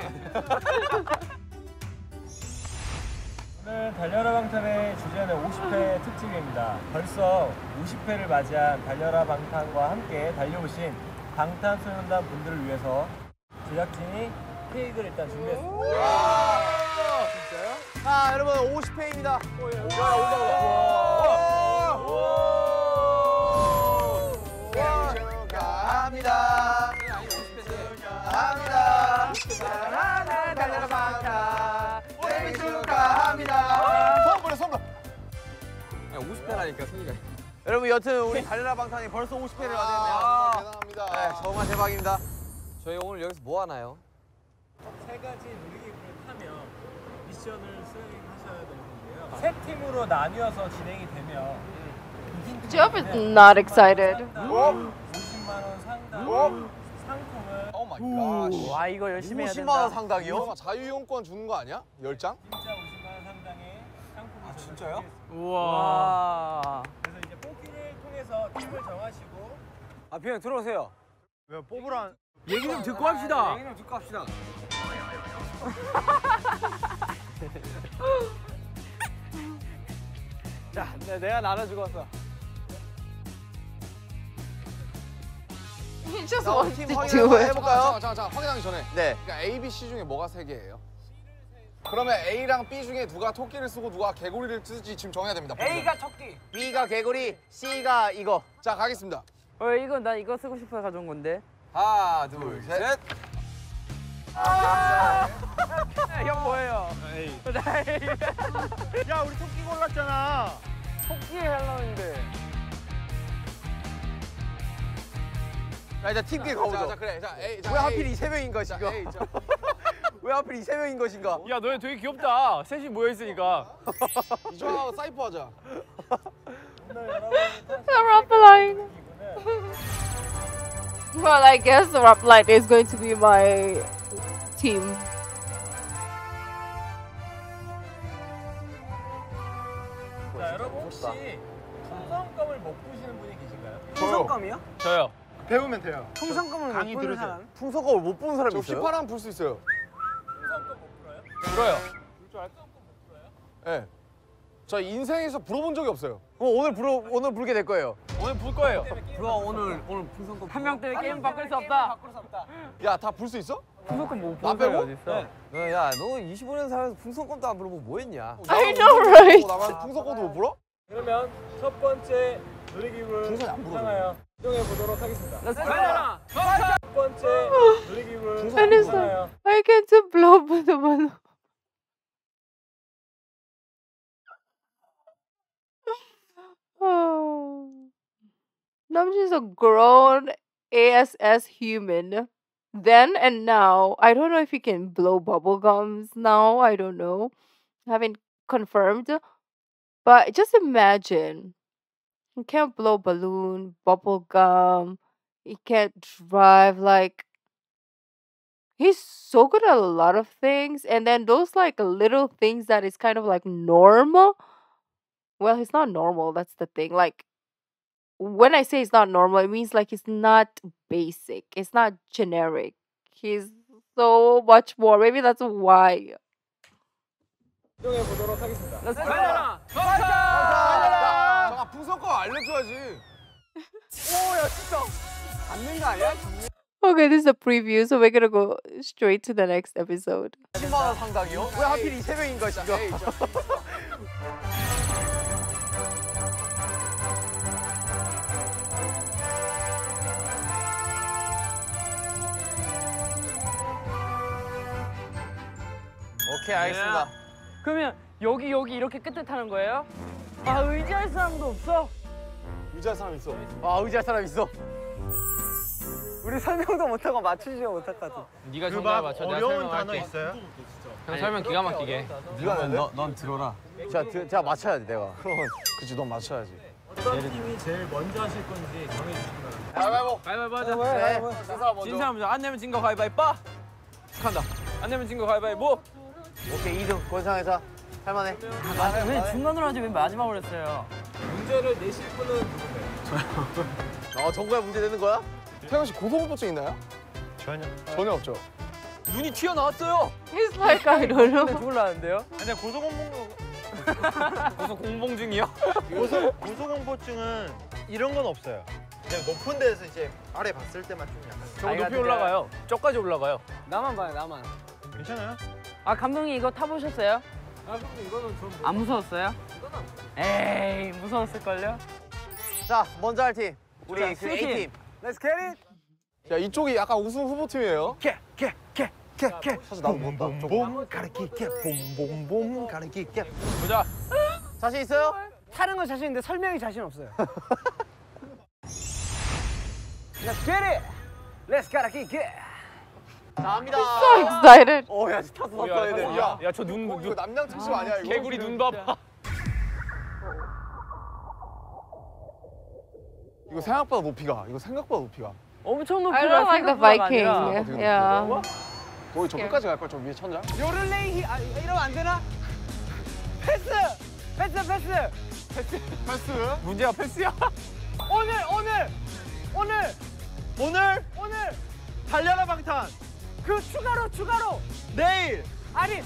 오늘 달려라 방탄의 주제는 오십 회 특집입니다. 벌써 오십 회를 맞이한 달려라 방탄과 함께 달려오신 방탄소년단 분들을 위해서 제작진이 케이크를 일단 준비했습니다. 자, 여러분 오십 회입니다. 축하합니다. 축하합니다. 사랑하는 달려라 방탄. 생일 축하합니다. 선물에 선물. 아니, 오십 회라니까, 승리가. 여러분 여튼 우리 달려라 방탄이 벌써 오십 회를 아, 맞이했네요. 대단합니다. 네, 정말 대박입니다. 저희 오늘 여기서 뭐 하나요? 세 가지 놀이기구를 타며 미션을 수행하셔야 되는데요. 세 팀으로 나뉘어서 진행이 되면 이긴 Jeff is not excited. 오십만 원 상당 상품을 오 마이 갓. 와 이거 열심히 해야 오십만 원 된다. 상당이요? 이거 자유이용권 주는 거 아니야? 열 장? 진짜 오십만 원 상당의 상품이 아, 진짜요? 우와. 와. 그래서 이제 뽑기를 통해서 팀을 정하시고 아, 그냥 들어오세요. 왜 뽑으라 얘기 좀 듣고 합시다. 얘기 좀 듣고 합시다. 자, 네, 내가 나눠주고 왔어. He just 자, 우리 wants 팀 to 확인 do 한번 it. 해볼까요? 잠깐, 잠깐, 잠깐, 확인하기 전에. 네. 그러니까 A, B, C 중에 뭐가 세 개예요? 그러면 A랑 B 중에 누가 토끼를 쓰고 누가 개구리를 쓰지 지금 정해야 됩니다. A가 토끼. B가 개구리, C가 이거. 자, 가겠습니다. 어 이거 나 이거 쓰고 싶어 가져온 건데. 하나, 둘, 셋. 형 뭐예요? 야 우리 토끼 골랐잖아. 토끼 하려는데. 자, 이제 팀끼리 자, 가보죠. 자, 그래. 자, A. 자, 왜 A. 하필 이 세 명인 자, 것인가? A. 자, 왜 하필 이 세 명인 것인가? 야, 너네 되게 귀엽다. 셋이 모여 있으니까. 이쪽하고 사이퍼 하자. 오늘 여러분이 The rap line. Well, I guess the rap line is going to be my team. 자 여러분 혹시 풍선껌을 못 부시는 분이 계신가요? 풍선껌이요? 저요. 배우면 돼요. 풍선껌을 강의 못 부는 들으세요. 사람? 풍선껌을 못 부는 사람이 저 있어요? 휘파람 불 수 있어요. 풍선껌 못 불어요? 불어요. 예. 네. 저 인생에서 불어본 적이 없어요. 어, 오늘 불어 오늘 불게 될 거예요. 오늘 불 거예요. 그럼 오늘, 오늘 풍선껌. 한 명 때문에 게임 바꿀 수 없다. 바꿀 수 없다. 야, 다 불 수 있어? 무조건 못 나 보는 사람이 빼고? 어디 있어? 너, 야, 너 이십오 년 살면서 풍선껌도 안 불어보고 뭐 했냐? I know, right? 나만 풍선껌도 못 불어? 그러면 첫 번째 놀이기구를 풍선이 안 불어요. 향하여 이동해 보도록 하겠습니다. 가자. 첫 번째 놀이기구를 And it's 향하여 like, I get to blow up with the balloon. Oh. Namjoon's a grown A S S human. Then and now, I don't know if he can blow bubble gums now. I don't know. I haven't confirmed. But just imagine. He can't blow balloon, bubble gum. He can't drive. Like, he's so good at a lot of things. And then those like little things that is kind of like normal. Well, he's not normal. That's the thing. Like, when I say it's not normal, it means like it's not basic. It's not generic. He's so much more. Maybe that's why. 이동해 보도록 하겠습니다. 달려라! 달려라! 잠깐 분석거 알려줘야지. 오야 진짜 받는 거 아니야? Okay, this is a preview, so we're gonna go straight to the next episode. 십만 원 상당이요? 왜 하필 이 새벽인가 지금? 오케이 알겠습니다. 그러면 여기 여기 이렇게 끝에 타는 거예요? 아 의지할 사람도 없어? 의지할 사람 있어. 아 의지할 사람 있어. 우리 설명도 못하고 맞추지도 못할 것 같아. 네가 정답을 맞춰. 내가 설명할게. 있어요? 형 설명 기가 막히게. 네가 너, 넌 들어라. 자, 드, 자 맞춰야 돼 내가. 그럼 그치 넌 맞춰야지. 어떤 팀이 제일 먼저 하실 건지 정해주시기 바랍니다. 가위바위보. 가위바위보 하자. 네. 진 사람 먼저. 진 사람 먼저. 안 내면 진 거 가위바위보. 축한다. 안 내면 진 거 가위바위보. 오케이 이 등 권상회사 할만해. 아, 왜 중간으로 하지 왜 마지막으로 했어요? 문제를 내실 분은 누구세요? 어 정말 문제 되는 거야? 태영 씨 고소공포증 있나요? 전혀. 전혀 없죠. 눈이 튀어나왔어요. He's like, I don't know. 죽을라는데요? 근데 고소공포 무슨 공봉증이요? 고소 고소공포증은 이런 건 없어요. 그냥 높은 데서 이제 아래 봤을 때만 좀 약간. 저거 높이 올라가요. 저까지 올라가요. 나만 봐요 나만. 괜찮아요? 아 감독님 이거 타보셨어요? 아 근데 이거는 좀. 안 무서웠어요? 에이 무서웠을걸요? 자 먼저 할 팀. 우리 자, 그 수팀. A 팀. Let's get it. 야 이쪽이 약간 우승 후보팀이에요. 캐캐캐캐캐 사실 나도 못다. 봄봄봄 가르키게 봄봄봄 가르키게. 보자. 자신 있어요? 타는 건 자신 있는데 설명이 자신 없어요. Let's get it! Let's gotta kick it! 자 합니다. So excited. 오야 타서 봤어야 돼. 야, 야, 저 눈, 어, 이거 눈, 남양 특집 아니야 이거? 개구리 눈 봐봐. 이거 생각보다 높이가. 이거 생각보다 높이가. 엄청 높이 I don't like the Viking. 어떻게 Yeah. 거기 저 끝까지 갈 걸 저 위에 천장? 요를레이 아 이러면 안 되나? 패스! 패스 패스! 패스. 문제가 패스야. 오늘 오늘 오늘 오늘 오늘 달려라 방탄. 그 추가로 추가로 내일. 아니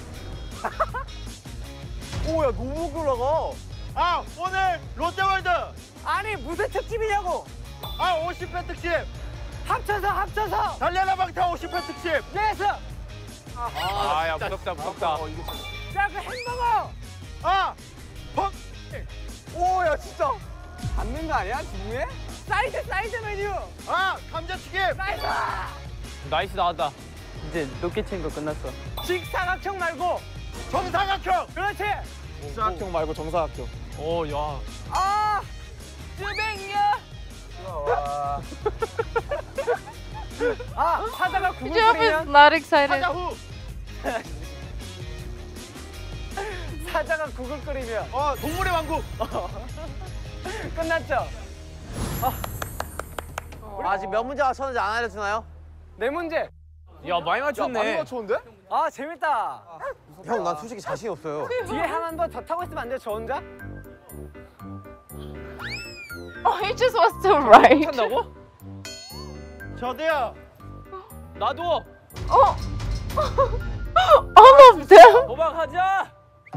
오야 너무 올라가. 아 오늘 롯데월드. 아니 무슨 특집이냐고 아 오십 회 특집. 합쳐서 합쳐서 달려라 방탄 오십 회 특집. 내서 아, 야, 무섭다, 무섭다. 야그 햄버거 아 펑. 오야 진짜. 받는 거 아니야 중에? 사이드 사이드 메뉴 아 감자튀김. 나이스 나이스 나왔다. 이제 높게 친 거 끝났어 직사각형 말고 정사각형. 그렇지 사각형 말고 정사각형. 오, 야. 아 쯔뱅이야 아 사자가 구글 Jeff is 끓이면 not excited. 사자후. 사자가 구글 끓이면 어 동물의 왕국. 끝났죠 아직 몇 문제 맞췄는지 안 알려주나요? 네 문제 야, 많이 야 많이 맞췄네. 맞췄는데? 아 재밌다 형 난 솔직히 자신 없어요. 뒤에 하나 더 타고 있으면 안 돼 저 혼자 Oh, he just wants to write. 한다고? 저도요. 나도. Oh. All of them. 도망가자.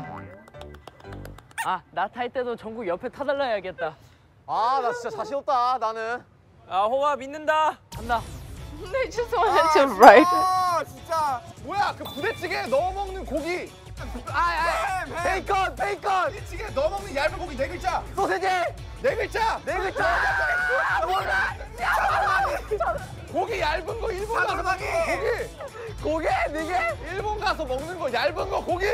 아 나 탈 때도 전국 옆에 타달라 해야겠다 아 나 진짜 자신 없다 나는. 아, 호아 믿는다. 간다 They just wanted to write. 아 진짜 뭐야 그 부대찌개에 넣어 먹는 고기. 아, 아, 베이컨 베이컨. 부대찌개에 넣어 먹는 얇은 고기 네 글자. 소세지 네 글자. 네 글자. 몰라. 고기 얇은 거 일본 가서 먹는 거 고기. 고개 네 개. 일본 가서 먹는 거 얇은 거 고기.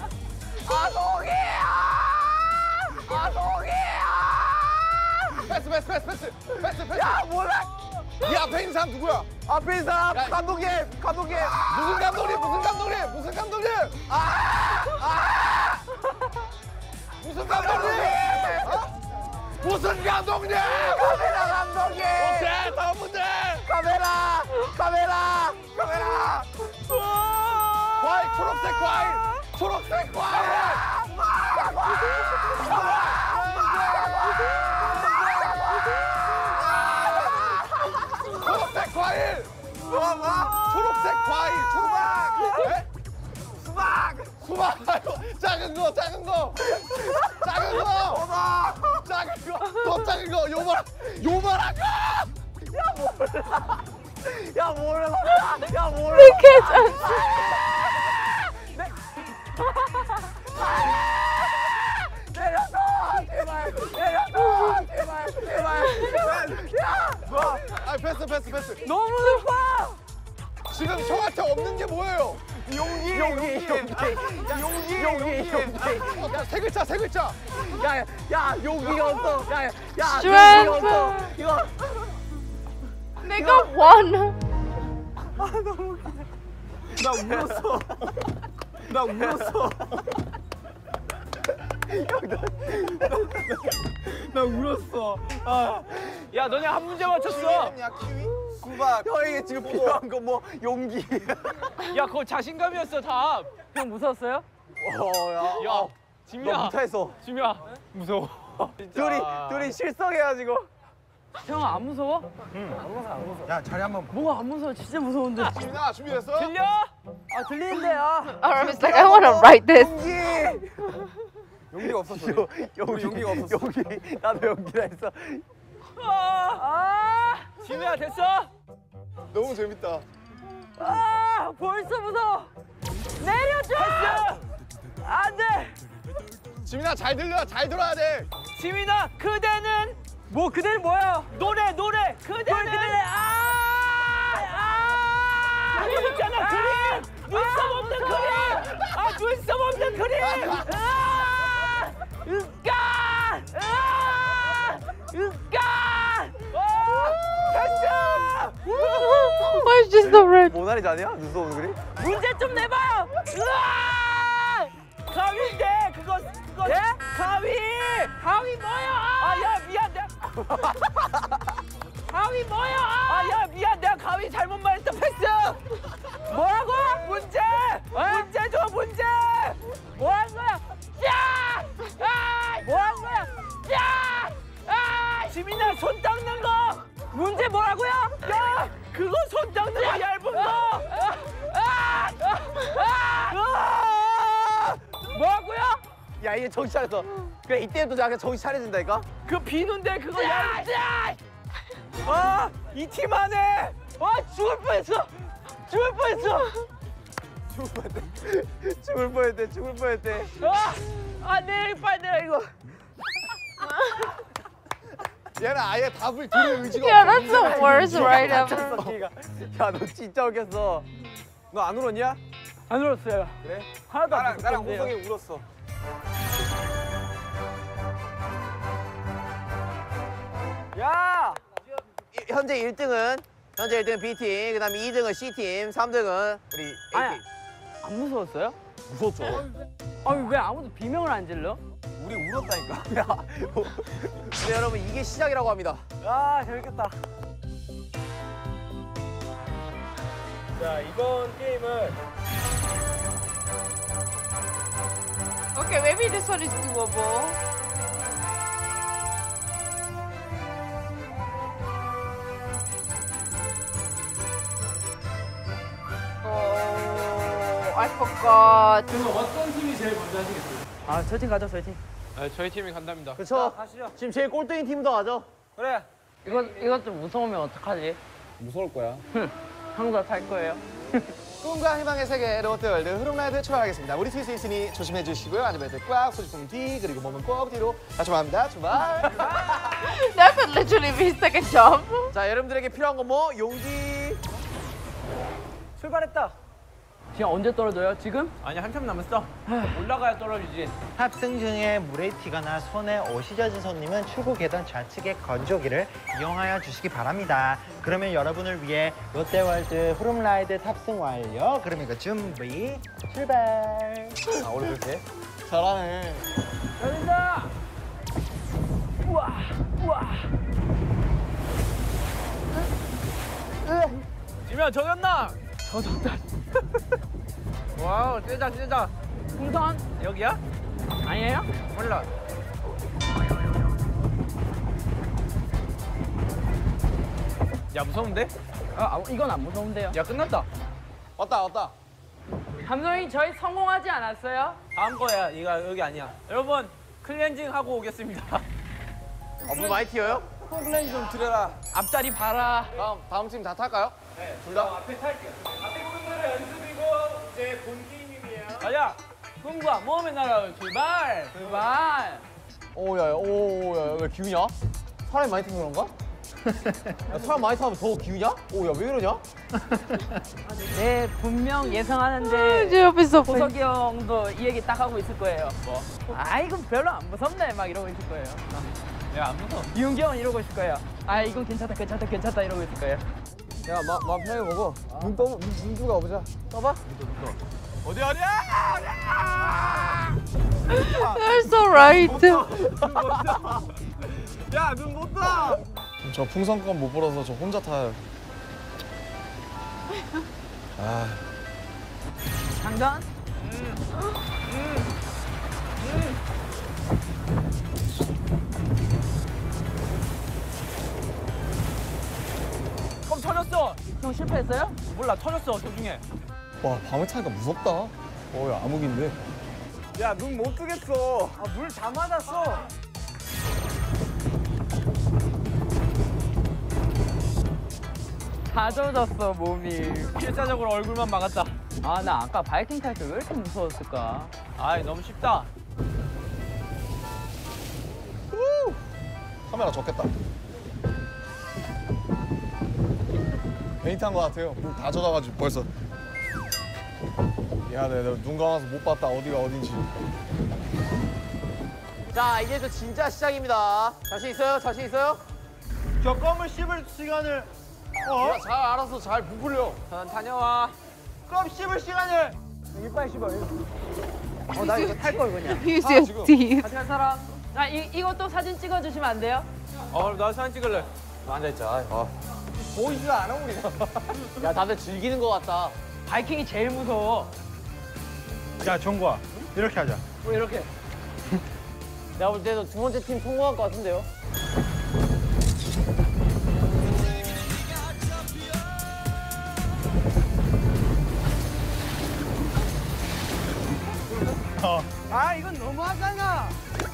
아 고기야. 아 고기야. 패스 패스 패스 패스 패스 패스 패스. 야 몰라. 이 앞에 있는 사람 누구야? 앞에 있는 사람 감독님 감독님. 무슨 감독님 무슨 감독님 무슨 감독님? 아! 아! 무슨 감독님? 어? 무슨 감독님? 카메라 감독님. 오케이 다음 문제. 카메라 카메라 카메라. 과일 초록색 과일 초록색 과일. 초록색 과일. 초록색 과일. 초록. 수박. 수박. 작은 거, 작은 거. 작은 거. 작은 거. 더 작은 거. 요만. 요만한 거. 야 몰라. 야 몰라. 내려줘. 제발. 내려줘. 제발. 제발. 야. 뭐? 아 패스 패스 패스. 너무 높아. 지금 형한테 없는 게 뭐예요? 용기. 용기. 용기. 용기. 용기. 용기. 어, 세 글자 세 글자. 야, 야, 용기가 없어. 야, 야, 야, Strength. 용기가 없어. 이거. 내가 one. 나 울었어. 나 울었어. 나 울었어. 아. 야 너네 한 문제 맞췄어. 야 키위? 수박. 형에게 지금 필요한 거 뭐 용기. 야 그거 자신감이었어 답. 형 무서웠어요? 어, 야. 야 너 지미야. 못해서. 지미야 무서워. 둘이 둘이 실성해가지고. 형 안 무서워? 야 자리 한번. 뭐가 안 무서워? 진짜 무서운데. 지민아 준비됐어? 들려? 아 들리는데요. Aram's like, I want to write this. 용기. 용기가 없었어. 용기. 용기가 없었어. 용기. 나도 용기라 했어. 아 지미야 됐어? 너무 재밌다. 아 벌써 무서워. 내려줘. 안 돼. 지민아 잘 들려. 잘 들어야 돼. 지민아 그대는 뭐 그대는 뭐야? 노래 노래 그대는 그대. 아! 아! 그림 있잖아 그림 눈썹 없는 그림 아 눈썹 없는 그림 아! 으까! 아! 으까! Why is just so red? 모나리자 아니야? 눈썹 없는 그림? 문제 좀 내봐요. 으아! 가위인데 그거 그거 예? 가위 가위 뭐야? 아야 미안 내가 가위 뭐야? 아야 미안 내가 가위 잘못 말했어 패스 뭐라고? 문제 문제 줘 문제 뭐 한 거야? 야! 아! 뭐 한 거야? 야! 아! 지민아 손 닦는 거 문제 뭐라고요? 야 그거 손 닦는 거 얇은 거 아! 아! 뭐라고요? 야 이게 정신 차렸어. 그래 이때부터 약간 정신 차려진다니까. 그 비누인데 그거 얇 야! 아이 팀 안에 아 죽을 뻔했어. 죽을 뻔했어. 죽을 뻔했대. 죽을 뻔했대. 죽을 뻔했대. 아! 아, 내 빨리 내려 이거. 얘는 아예 답을 들을 의지가 Yeah, 없어. that's the worst right ever. 야너 진짜 웃겼어. 너 안 울었냐? 안 울었어요. 그래? 하나도 안 나랑 나랑 웃었는데요. 호성이 울었어. 야! 이- 현재 일 등은 현재 일 등은 B팀, 그다음에 이 등은 C팀, 삼 등은 우리 A팀. 아니, 안 무서웠어요? 무섭죠. 아니 왜 아무도 비명을 안 질러? 우리 울었다니까. 야, 네, 여러분 이게 시작이라고 합니다. 아 재밌겠다. 자, 이번 게임은 Okay, maybe this one is doable. Oh, I forgot. 그럼 어떤 팀이 제일 먼저 하시겠어요? 아 저희 팀 가죠 저희 팀. 네, 저희 팀이 간답니다. 그렇죠. 지금 제일 꼴등인 팀부터 가죠. 그래. 이건 이것 좀 무서우면 어떡하지? 무서울 거야. 항상 탈 거예요. 꿈과 희망의 세계 롯데월드 흐름라이드 출발하겠습니다. 우리 튈 수 있으니 조심해 주시고요. 안전벨트 꽉, 소지품 뒤, 그리고 몸은 꼭 뒤로. 자, 출발합니다. 출발. That could literally be second jump. 자, 여러분들에게 필요한 건 뭐? 용기. 출발했다. 지금 언제 떨어져요? 지금? 아니 한참 남았어. 올라가야 떨어지지. 탑승 중에 물에 튀거나 손에 옷이 젖은 손님은 출구 계단 좌측의 건조기를 이용하여 주시기 바랍니다. 그러면 여러분을 위해 롯데월드 후룸라이드 탑승 완료. 그럼 이거 준비, 출발. 아 원래 그렇게? 잘하네. 열린다. 우와, 우와. 지면 저겼나? 젖었다. 와우 세다 세다. 풍선 여기야? 아니에요? 몰라. 야 무서운데? 아, 아, 이건 안 무서운데요. 야 끝났다. 왔다 왔다. 감독님 저희 성공하지 않았어요? 다음 거야. 이거 여기 아니야. 여러분 클렌징 하고 오겠습니다. 아, 물 많이 튀어요? 홈플레인 좀 드려라. 앞자리 봐라. 다음 다음 팀 다 탈까요? 둘 다? 앞에 탈게요. 앞에 분들은 연습이고 이제 본 게임이에요. 가자. 흥부야 모험의 나라 출발. 출발. 오야야 오야야 왜 기우냐? 사람이 많이 타서 그런가? 야, 사람 많이 타면 더 기우냐? 오야 왜 이러냐? 네 분명 예상하는데 제 옆에서 호석이 형도 이 얘기 딱 하고 있을 거예요. 뭐? 아 이건 별로 안 무섭네 막 이러고 있을 거예요. 야 안 무서워. 이훈기 형은 이러고 있을 거예요. 아 이건 괜찮다 괜찮다 괜찮다 이러고 있을 거예요. 야마 마 편하게 먹어. 눈 떠, 눈, 눈 뜨고 가보자. 떠봐. 어디 어디야? You're so right. 야눈 못 떠. 저 풍선껌 못 불어서 저 혼자 타요. 아. 장전. 껌 터졌어. 형 실패했어요? 몰라 터졌어 도중에. 와 밤에 타니까 무섭다. 어야 암흑인데. 야 눈 못 뜨겠어. 아 물 다 맞았어. 다 젖었어 몸이. 필사적으로 얼굴만 막았다. 아 나 아까 바이킹 탈 때 왜 이렇게 무서웠을까? 아이 너무 쉽다. 카메라 적겠다. 괜히 탄 것 같아요. 물 다 젖어가지고 벌써. 미안해, 내가 눈 감아서 못 봤다. 어디가 어딘지. 자 이제 또 진짜 시작입니다. 자신 있어요? 자신 있어요? 저 껌을 씹을 시간을 어? 잘 알아서 잘 부풀려. 전 다녀와. 껌 씹을 시간을 이빨 씹어. 어나 이거 탈 걸 그냥. Use your teeth. 같이 갈 사람. 나 이, 이것도 사진 찍어주시면 안 돼요? 어나 사진 찍을래. 앉아있자. 어. 보이지도 않아, 우리. 야 다들 즐기는 것 같다. 바이킹이 제일 무서워. 야 정구아 이렇게 하자. 우리 이렇게. 내가 볼 때도 두 번째 팀 성공할 것 같은데요? 아 이건 너무하잖아.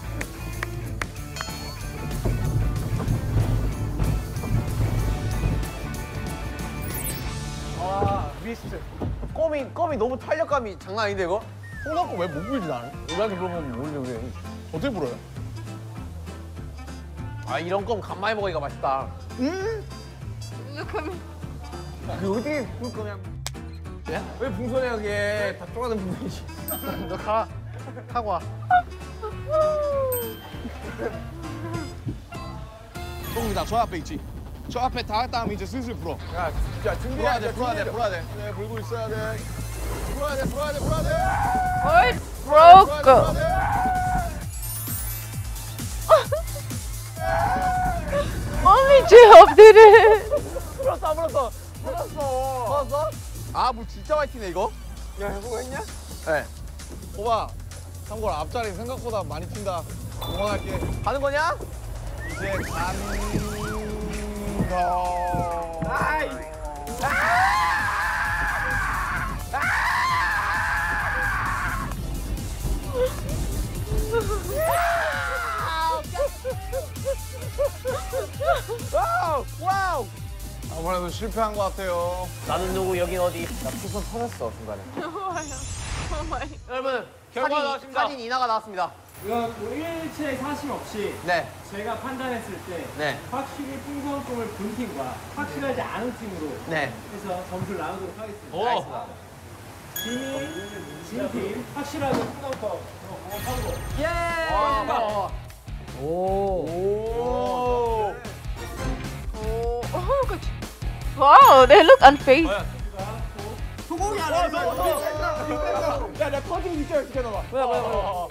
아 미스트. 껌이 껌이 너무 탄력감이 장난 아닌데 이거? 홍삼거 왜 못 불지 나는? 우리한테 물어보면 모르려 그래. 어떻게 불어요? 아 이런 껌 간만에 먹으니까 맛있다. Look at me. 그 어떻게 불 거냐? 왜 붕손해 여기에 다 쪼가는 부분이지. 너 가. 타고 와. 똥이다, 저 앞에 있지. 저 앞에 다 했다 하면 이제 슬슬 불어. 야, 야 불어야 돼, 준비해야 불어야 돼, 돼. 불어야 돼. 네, 불고 있어야 돼. 불어야 돼, 불어야 돼, 불어야 돼. Oh, it 불어야 broke. 돼, 불어야 돼. Only J-Hope did it. 불었어, 불었어. 불었어. 불었어? 아, 물 진짜 많이 튀네 이거. 야, 해보고 했냐? 네. 호바, 참고로 앞자리 생각보다 많이 튄다. 응원할게. 가는 거냐? 이제 간다. 아이. 와우! 와우! 아무래도 실패한 것 같아요. 나는 누구 여긴 어디? 나 풍선 터졌어 중간에. 여러분 결과 사진, 나왔습니다. 사진 인화가 나왔습니다. 이건 뭐 일체 사실 없이 네, 제가 판단했을 때 네, 확실히 풍선껌을 본 팀과 확실하지 않은 팀으로 네. 해서 점수를 나누도록 하겠습니다. 오. 진이 진팀 확실하게 푸나우터 하고. 예! 오. 오. Oh, good. Wow, they look unfazed. 소공이 안 해. 야, 나 터지고 있잖아, 지켜놔봐. 뭐야, 뭐야, 뭐야.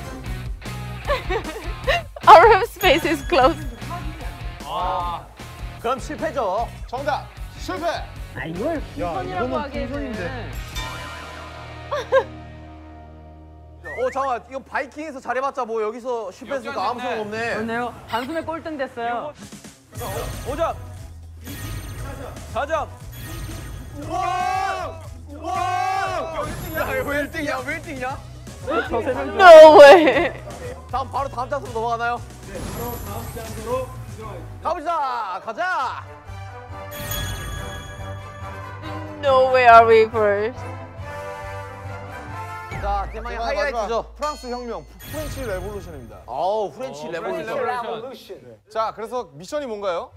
Arham's face is closed. 아, 그럼 실패죠. 정답 실패. 아 이걸 풍선이라고 하기에는. 어, 잠깐만. 이거 바이킹에서 잘해봤자 뭐 여기서 실패했으니까 아무 소용 없네. 그렇네요. 단숨에 꼴등 됐어요. 오 점. 사 점. 우와! 우와! 야, 왜 일 등이야? 왜 일 등이야? No way. 다음 바로 다음 장소로 넘어가나요? 네, 바로 다음 장소로 이동하겠습니다. 가보자! 가자! No way are we first. 자, 대망의 마지막, 하이라이트죠. 프랑스 혁명 프렌치 레볼루션입니다. 아우, 프렌치 레볼루션. 네. 자, 그래서 미션이 뭔가요?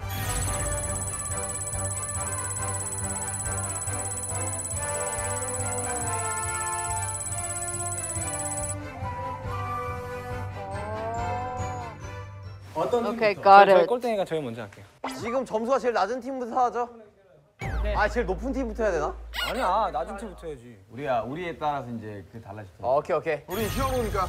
어떤 Okay, 팀부터? got 저희 it. 꼴등이가 저희 먼저 할게요. 지금 점수가 제일 낮은 팀부터 하죠? 네. 아, 제일 높은 팀부터 해야 되나? 아니야, 낮은 팀부터 해야지. 우리야 우리에 따라서 이제 그 달라질 거야. 어, 오케이, 오케이. 우리 히어로니까.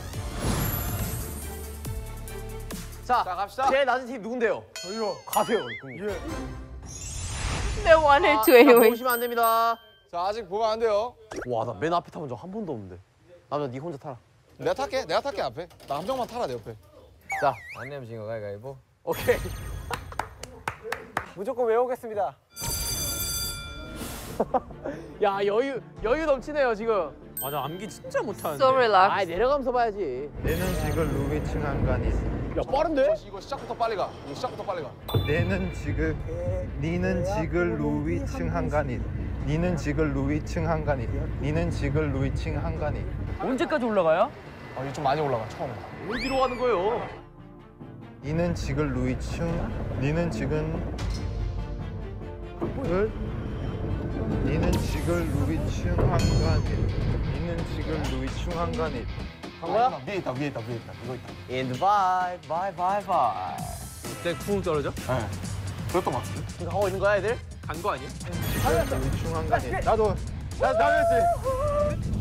자, 자, 갑시다. 제일 낮은 팀 누군데요? 저희요. 가세요. 예. They wanted 아, to 자, anyway. 보시면 안 됩니다. 자, 아직 보면 안 돼요. 와, 나 맨 앞에 타본 적 한 번도 없는데. 남자, 네 혼자 타라. 내가 탈게. 내가 탈게 앞에. 나 한 명만 타라 내 옆에. 자, 안 내면 진거 가위가위보. 오케이. 무조건 외우겠습니다. 야, 여유, 여유 넘치네요, 지금. 아, 나 암기 진짜 못하는데. So relaxed. 아, 내려가면서 봐야지. 내는 지글 루비층 한간이. 야, 빠른데? 이거 시작부터 빨리 가. 이거 시작부터 빨리 가. 내는 지글 니는 지글 루비층 한간이. 니는 지글 루비층 한간이. 니는 지글 루비층 한간이. 언제까지 올라가요? 아, 이거 좀 많이 올라가 처음. 어디로 가는 거예요? 이는 지글 루이층. 니는 지금 을 니는 지글 루비층 한간이. 니는 지글 루이층 한간이. 간 거야? 위에 있다 위에 있다 위에 있다. 이거 있다. In bye, bye, bye, bye. 그때 쿵 떨어져? 네. 그랬던 것 같은데? 지금 가고 있는 거야, 애들? 간 거 아니야? 지글 루이층 한간이. 나도. 나 나도 했지.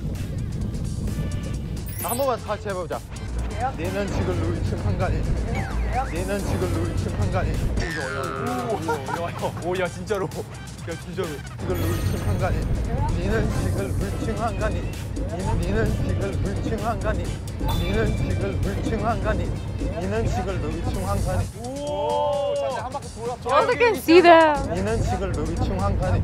한 번만 같이 해보자. 니는 지글 루이층 한간이. 니는 지글 루이층 한간이. 오야 진짜로. 야 진짜로. 지글 루이층 한간이. 니는 지글 물층 한간이. 니는 니는 지글 물층 한간이. 니는 지글 물층 한간이. 니는 지글 루이층 한간이. 오. 자, 이제 한 바퀴 돌아. I also can see them. 니는 지글 루이층 한간이.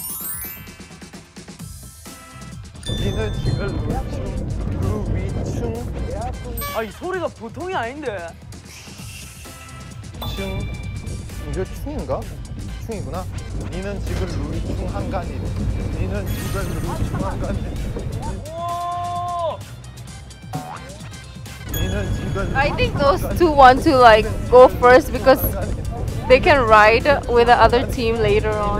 니는 지글 루이층 루이층 아 이 소리가 보통이 아닌데. 층. 이거 충인가? 충이구나. 니는 지글 루이층 한간이. 니는 지글 루이층 한간이. 니는 지글 I think those two want to like go first because they can ride with the other team later on.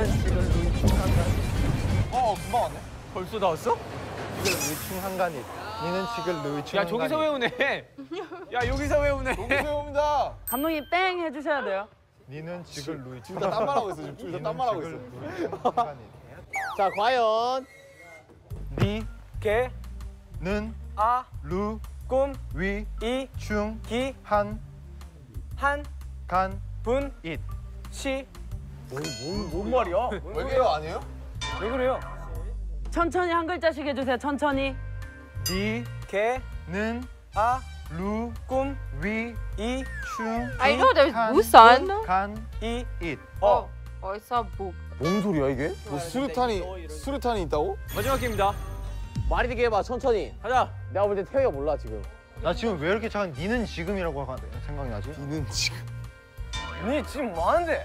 어, 금방 왔네. 벌써 나왔어? 지글 루이층 한간이. 니는 지글 루이층 야 한간이. 저기서 외우네. 야 여기서 외우네. 배웁니다. 감독님 땡 해주셔야 돼요. 니는 지글 루이층 둘 다 딴말하고 있어 지금. 둘 다 딴말하고 있어. 자, 과연. 니, 개, 는, 아, 루, 꿈, 위, 이, 충, 기, 한, 한, 간, 분, 잇. 시. 뭔 말이야? 외계어 아니에요? 왜 그래요? 천천히 한 글자씩 해주세요. 천천히. 니, 개, 는, 아, 루, 꿈, 위, 이, 충, I know there's 한, Busan. 간, 이, 잇. Oh, oh, it's a book. 뭔 소리야 이게? 뭐 수류탄이 수류탄이 있다고? 마지막 게임이다. 말이 되게 해봐, 천천히. 가자. 내가 볼 때 태호가 몰라, 지금. 나 지금 왜 이렇게 잠깐 니는 지금이라고 하- 생각이 나지? 니는 지금. 니 지금 뭐 하는데?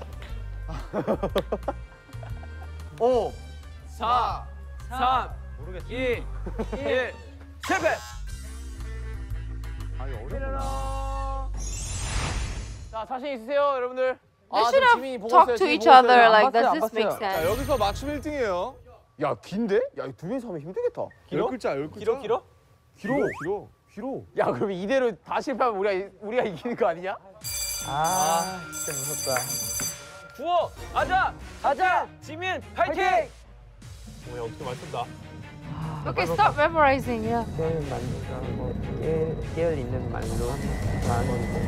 오. 사, 삼, 모르겠어. 이, 일. 실패. 아, 이거 어렵구나. 자, 자신 있으세요, 여러분들? They 아, should 지금 지민이 have 보고 talked 있어요, to 지금 each 보고 other 있어요. like, 안 봤어요, does 안 this make 봤어요. 자, sense? 여기서 맞춤 일 등이에요. 야 긴데? 야 두 명이서 하면 힘들겠다. 길어? 열 글자 열 글자. 길어 길어? 길어 길어 길어. 야 그럼 이대로 다 실패하면 우리가 우리가 이기는 거 아니냐? 아, 진짜 무섭다. 구호 아자 아자 지민 파이팅. 뭐야 어떻게 맞췄다. Okay, stop memorizing. Yeah. 깨을 만들고 깨 깨을 있는 말로 만.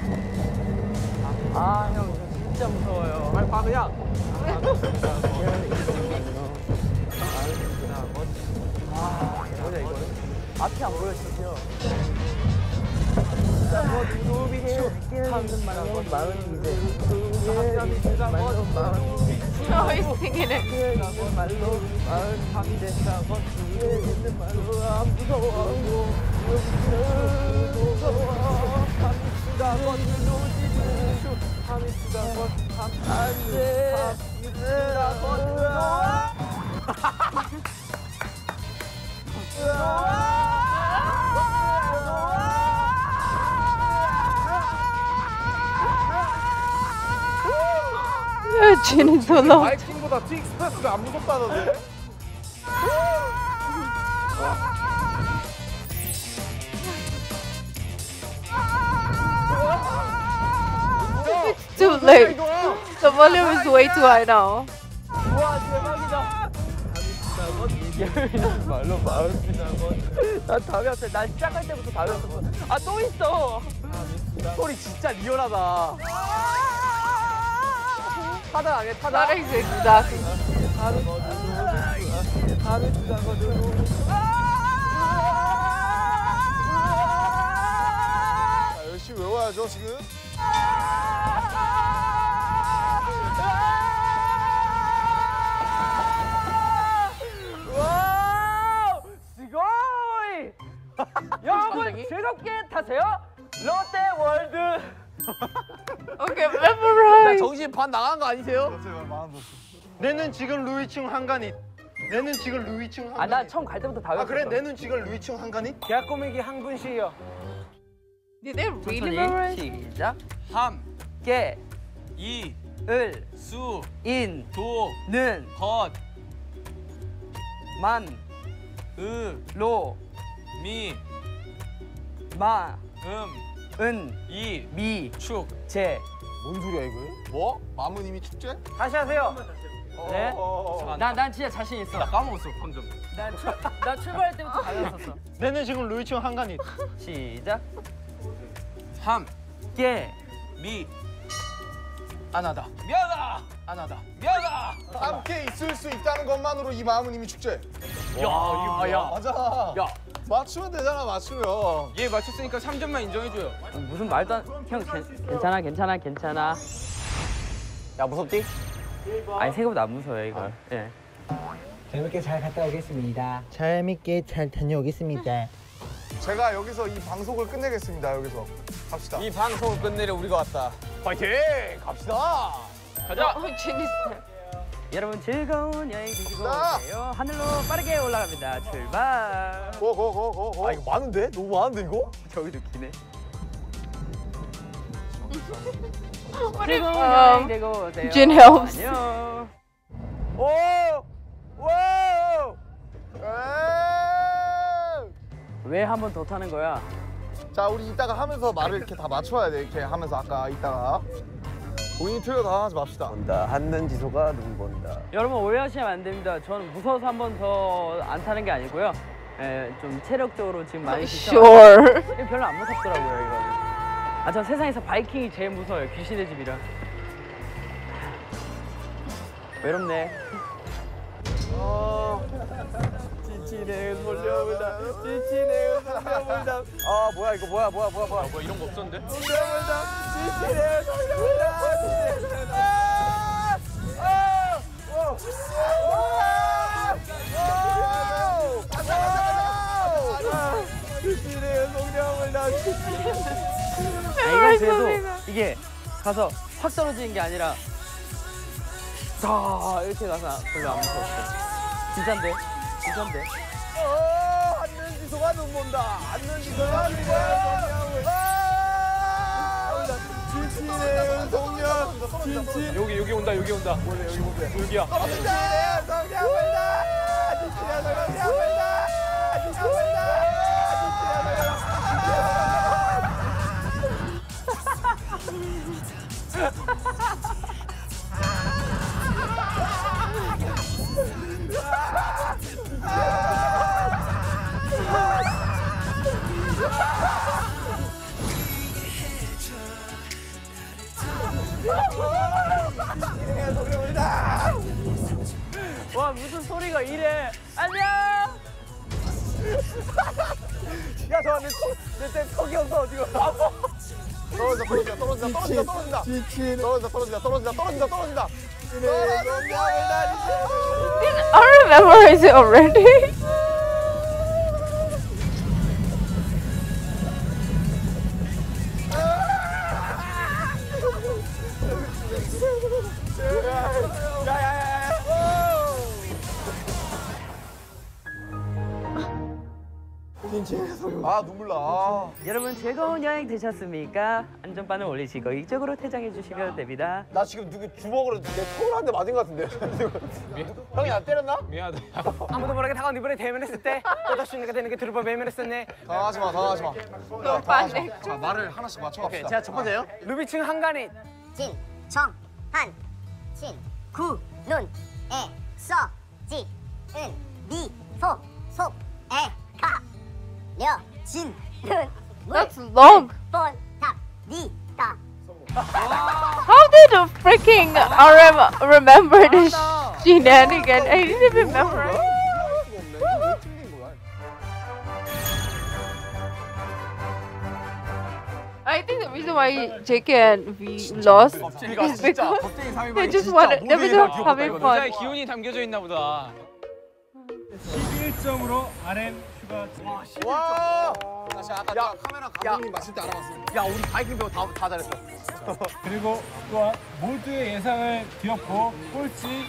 아, 형 이거 진짜 무서워요. 빨리 봐 그냥. 깨을 있는 말로 만. 아, 뭐냐 이거? 앞이 안 보여 심지어. 하는 말로 마흔인데 말로 마흔. No, he's singing it. 있는 말로 마흔 밤이 됐다고 있는 말로 안 무서워 무서워 밤이 지나고 눈오지는 수 밤이 지나고 안돼 밤이 지나고 Jin is so loud. 바이킹보다 틱스패스가 안 무섭다던데. It's too late. The volume is way too high now. 와 대박이다. 말로 마흔 지나고 난 답이 없어. 난 시작할 때부터 답이 없었어. 아 또 있어. 소리 진짜 리얼하다. 타단 아니야 That 타단? is exactly. 밤이 지나고 눈 자, 열심히 외워야죠 지금. 와! 스고이! 여러분 즐겁게 타세요. 롯데 월드. Okay, 나 memorize. 정신 반 나간 거 아니세요? 내는 지금 루이충 한가닛. 내는 지금 루이충 한가닛. 아 나 처음 갈 때부터 답이 아 그래? 없었어. 내는 지금 루이충 한가닛? 계약 꼬매기 항분 씨요. Did they really 천천히 memorize? 시작. 함, 깨, 이, 을, 수, 인, 도, 는, 덧, 만, 으, 로, 미, 마, 음, 은, 이, 미, 축. 제. 뭔 소리야 이거? 뭐? 마무님이 축제? 다시 하세요. 네? 어, 난, 난 진짜 자신 있어. 나 까먹었어 방금. 난, 출, 난 출발할 때부터 달렸었어. 내는 지금 루이충 한가닛. 시작. 함, 깨, 미, 안 하다. 미안하다. 안 하다. 미안하다. 함께 있을 수 있다는 것만으로 이 마무님이 축제. 야, 이거 야. 맞아. 야, 맞추면 되잖아 맞추면. 얘 맞췄으니까 삼 점만 인정해줘요. 무슨 말도 안... 형 괜, 괜찮아 괜찮아 괜찮아. 야 무섭지? 아니 생각보다 안 무서워요 이거. 예. 재밌게 잘 갔다 오겠습니다. 재밌게 잘 다녀오겠습니다. 제가 여기서 이 방송을 끝내겠습니다. 여기서 갑시다. 이 방송을 끝내려 우리가 왔다. 파이팅! 갑시다. 가자. Oh, Jin is there. 여러분 즐거운 여행 되시고 자. 오세요. 하늘로 빠르게 올라갑니다. 출발. 고고고고고. 아 이거 많은데? 너무 많은데 이거? 저기도 기네. What if 즐거운 여행 um, 되고 오세요. Jin helps? 안녕. 오! 오! 에이! 왜 한 번 더 타는 거야? 자, 우리 이따가 하면서 말을 이렇게 다 맞춰야 돼. 이렇게 하면서 아까 이따가 본인이 틀려 다 하지 맙시다. 본다. 한는 지소가 눈 본다. 여러분 오해하시면 안 됩니다. 저는 무서워서 한 번 더 안 타는 게 아니고요. 예, 좀 체력적으로 지금 많이 지쳐. Sure. 이거 별로 안 무섭더라고요 이거. 아, 전 세상에서 바이킹이 제일 무서워요. 귀신의 집이라. 외롭네. 지치네 몰려온다. 지치네 몰려온다. 아 뭐야 이거 뭐야 뭐야 뭐야 뭐야. 뭐 이런 거 없었는데? 몰려온다. 지치네 몰려온다. 지치네. 아! 아! 오! 가자 가자 가자. 지치네 몰려온다. 아, 이건 그래도 이게 가서 확 떨어지는 게 아니라 자 이렇게 가서 별로 안 무서웠어. 진짠데? 진짠데? 어, 앉는 지소가 눈 본다. 앉는 지소가 눈 본다. 지치네 성령. 지치. 여기 여기 온다 여기 온다. 원래 여기 보세요. 여기야. 지치네 성령 본다. 와 무슨 소리가 이래? 안녕. 야저내내 턱이 없어 어디 가? 떨어진다 떨어진다 떨어진다 떨어진다 떨어진다 지친 떨어진다 떨어진다 떨어진다 떨어진다 떨어진다. I remember it already. 아 눈물 나. 아. 여러분 즐거운 여행 되셨습니까? 안전바늘 올리시고 이쪽으로 퇴장해 주시면 됩니다. 나 지금 누구 주먹으로 내 턱을 한 대 맞은 것 같은데. 형이 나 때렸나? 미안하다. 아무도 모르게 다가온 이번에 대면했을 때 떠다시니가 되는 게 들어봐 매면했었네. 당하지 마, 당하지 마. No panic. 자 말을 하나씩 맞춰갑시다. 제가 첫 번째요. 루비층 한간에 진, 청, 한, 친, 구, 눈, 에, 써, 지, 은, 미, 소, 속, 에, 가, 려, 진, 른, 물, That's long. 본, 탑, 니, 가. How did you freaking R M remember this shenanigan? I didn't even memorize. I think the reason why J K and V lost is because they just wanted they were just having fun. 기운이 담겨져 있나 보다. 십일 점으로 알엠 슈가 와. 다시 아까 야, 카메라 감독님 맞을 때 알아봤어. 야 우리 바이킹 배우 다, 다 잘했어. 그리고 또한 모두의 예상을 뒤엎고 꼴찌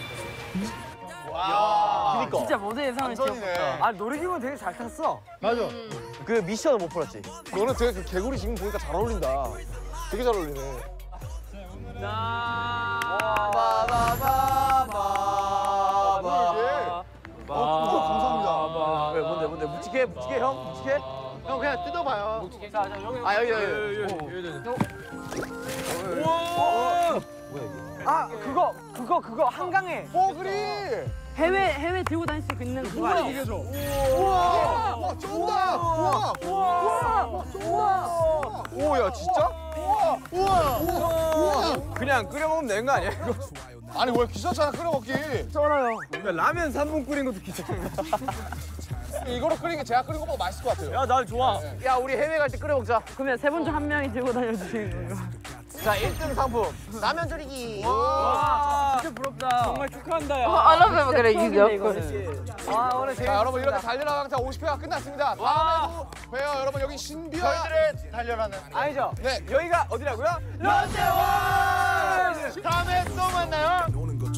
와. 그니까. 진짜 모두 예상을 완전이네. 지었다. 아 놀이기구는 되게 잘 탔어. 맞아. 그 미션을 못 풀었지. 너는 되게 그 개구리 지금 보니까 잘 어울린다. 되게 잘 어울리네. 바바바바바. 어, 진짜 감사합니다. 왜 뭔데 뭔데 묵직해 묵직해 형 묵직해? 형 그냥 뜯어봐요. 아 여기 여기. 아 그거 그거 그거 한강에 어 그리. 해외 해외 들고 다닐 수 있는 그거 아니에요? 우와. 와 쩐다. 우와. 우와. 우와. 오야 진짜? 우와. 우와. 우와. 우와. 그냥 끓여 먹으면 되는 거 아니야? 이거? 아니 왜 귀찮잖아 끓여 먹기. 쩔어요. 라면 삼 분 끓인 것도 귀찮아. 이거로 끓인 게 제가 끓인 것보다 맛있을 것 같아요. 야 날 좋아. 야 우리 해외 갈 때 끓여 먹자. 그러면 세 분 중 한 명이 들고 다녀주시는 건가? 자 일 등 상품 라면 조리기. 와 진짜 부럽다. 정말 축하한다 야. Oh, all of them are gonna use it, of course. 와 오늘 재밌. 자 여러분 이렇게 달려라 강타 오십 회가 끝났습니다. 다음에도 봬요 여러분 여기 신비와 저희들의 달려라는 아니죠? 네. 여기가 어디라고요? 롯데월. 다음에 또 만나요.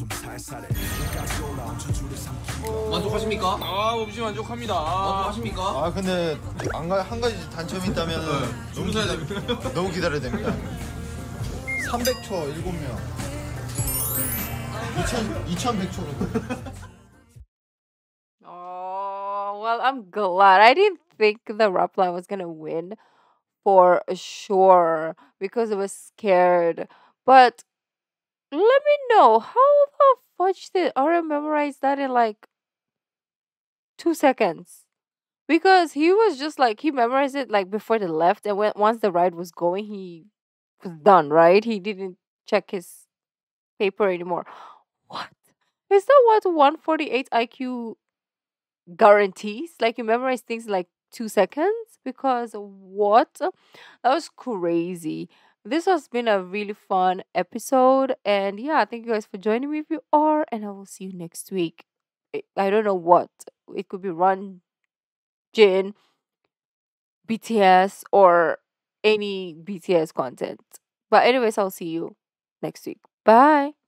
만족하십니까? 아 없이 만족합니다. 만족하십니까? 아 근데 한 가지, 한 가지 단점이 있다면 너무, 서야 기다, 너무 기다려야 됩니다. 삼백 초 일곱 명. 이천백 초로. Oh, well, I'm glad. I didn't think the rap line was gonna win for sure because I was scared. But let me know how the fudge did Aura memorize that in like two seconds? Because he was just like he memorized it like before the left, and when once the ride was going, he was done. Right? He didn't check his paper anymore. What is that? What one forty-eight I Q guarantees? Like you memorize things in like two seconds? Because what? That was crazy. This has been a really fun episode, and yeah, thank you guys for joining me if you are, and I will see you next week. I I don't know what it could be. Run, Jin, B T S, or any B T S content. But anyways, I'll see you next week. Bye.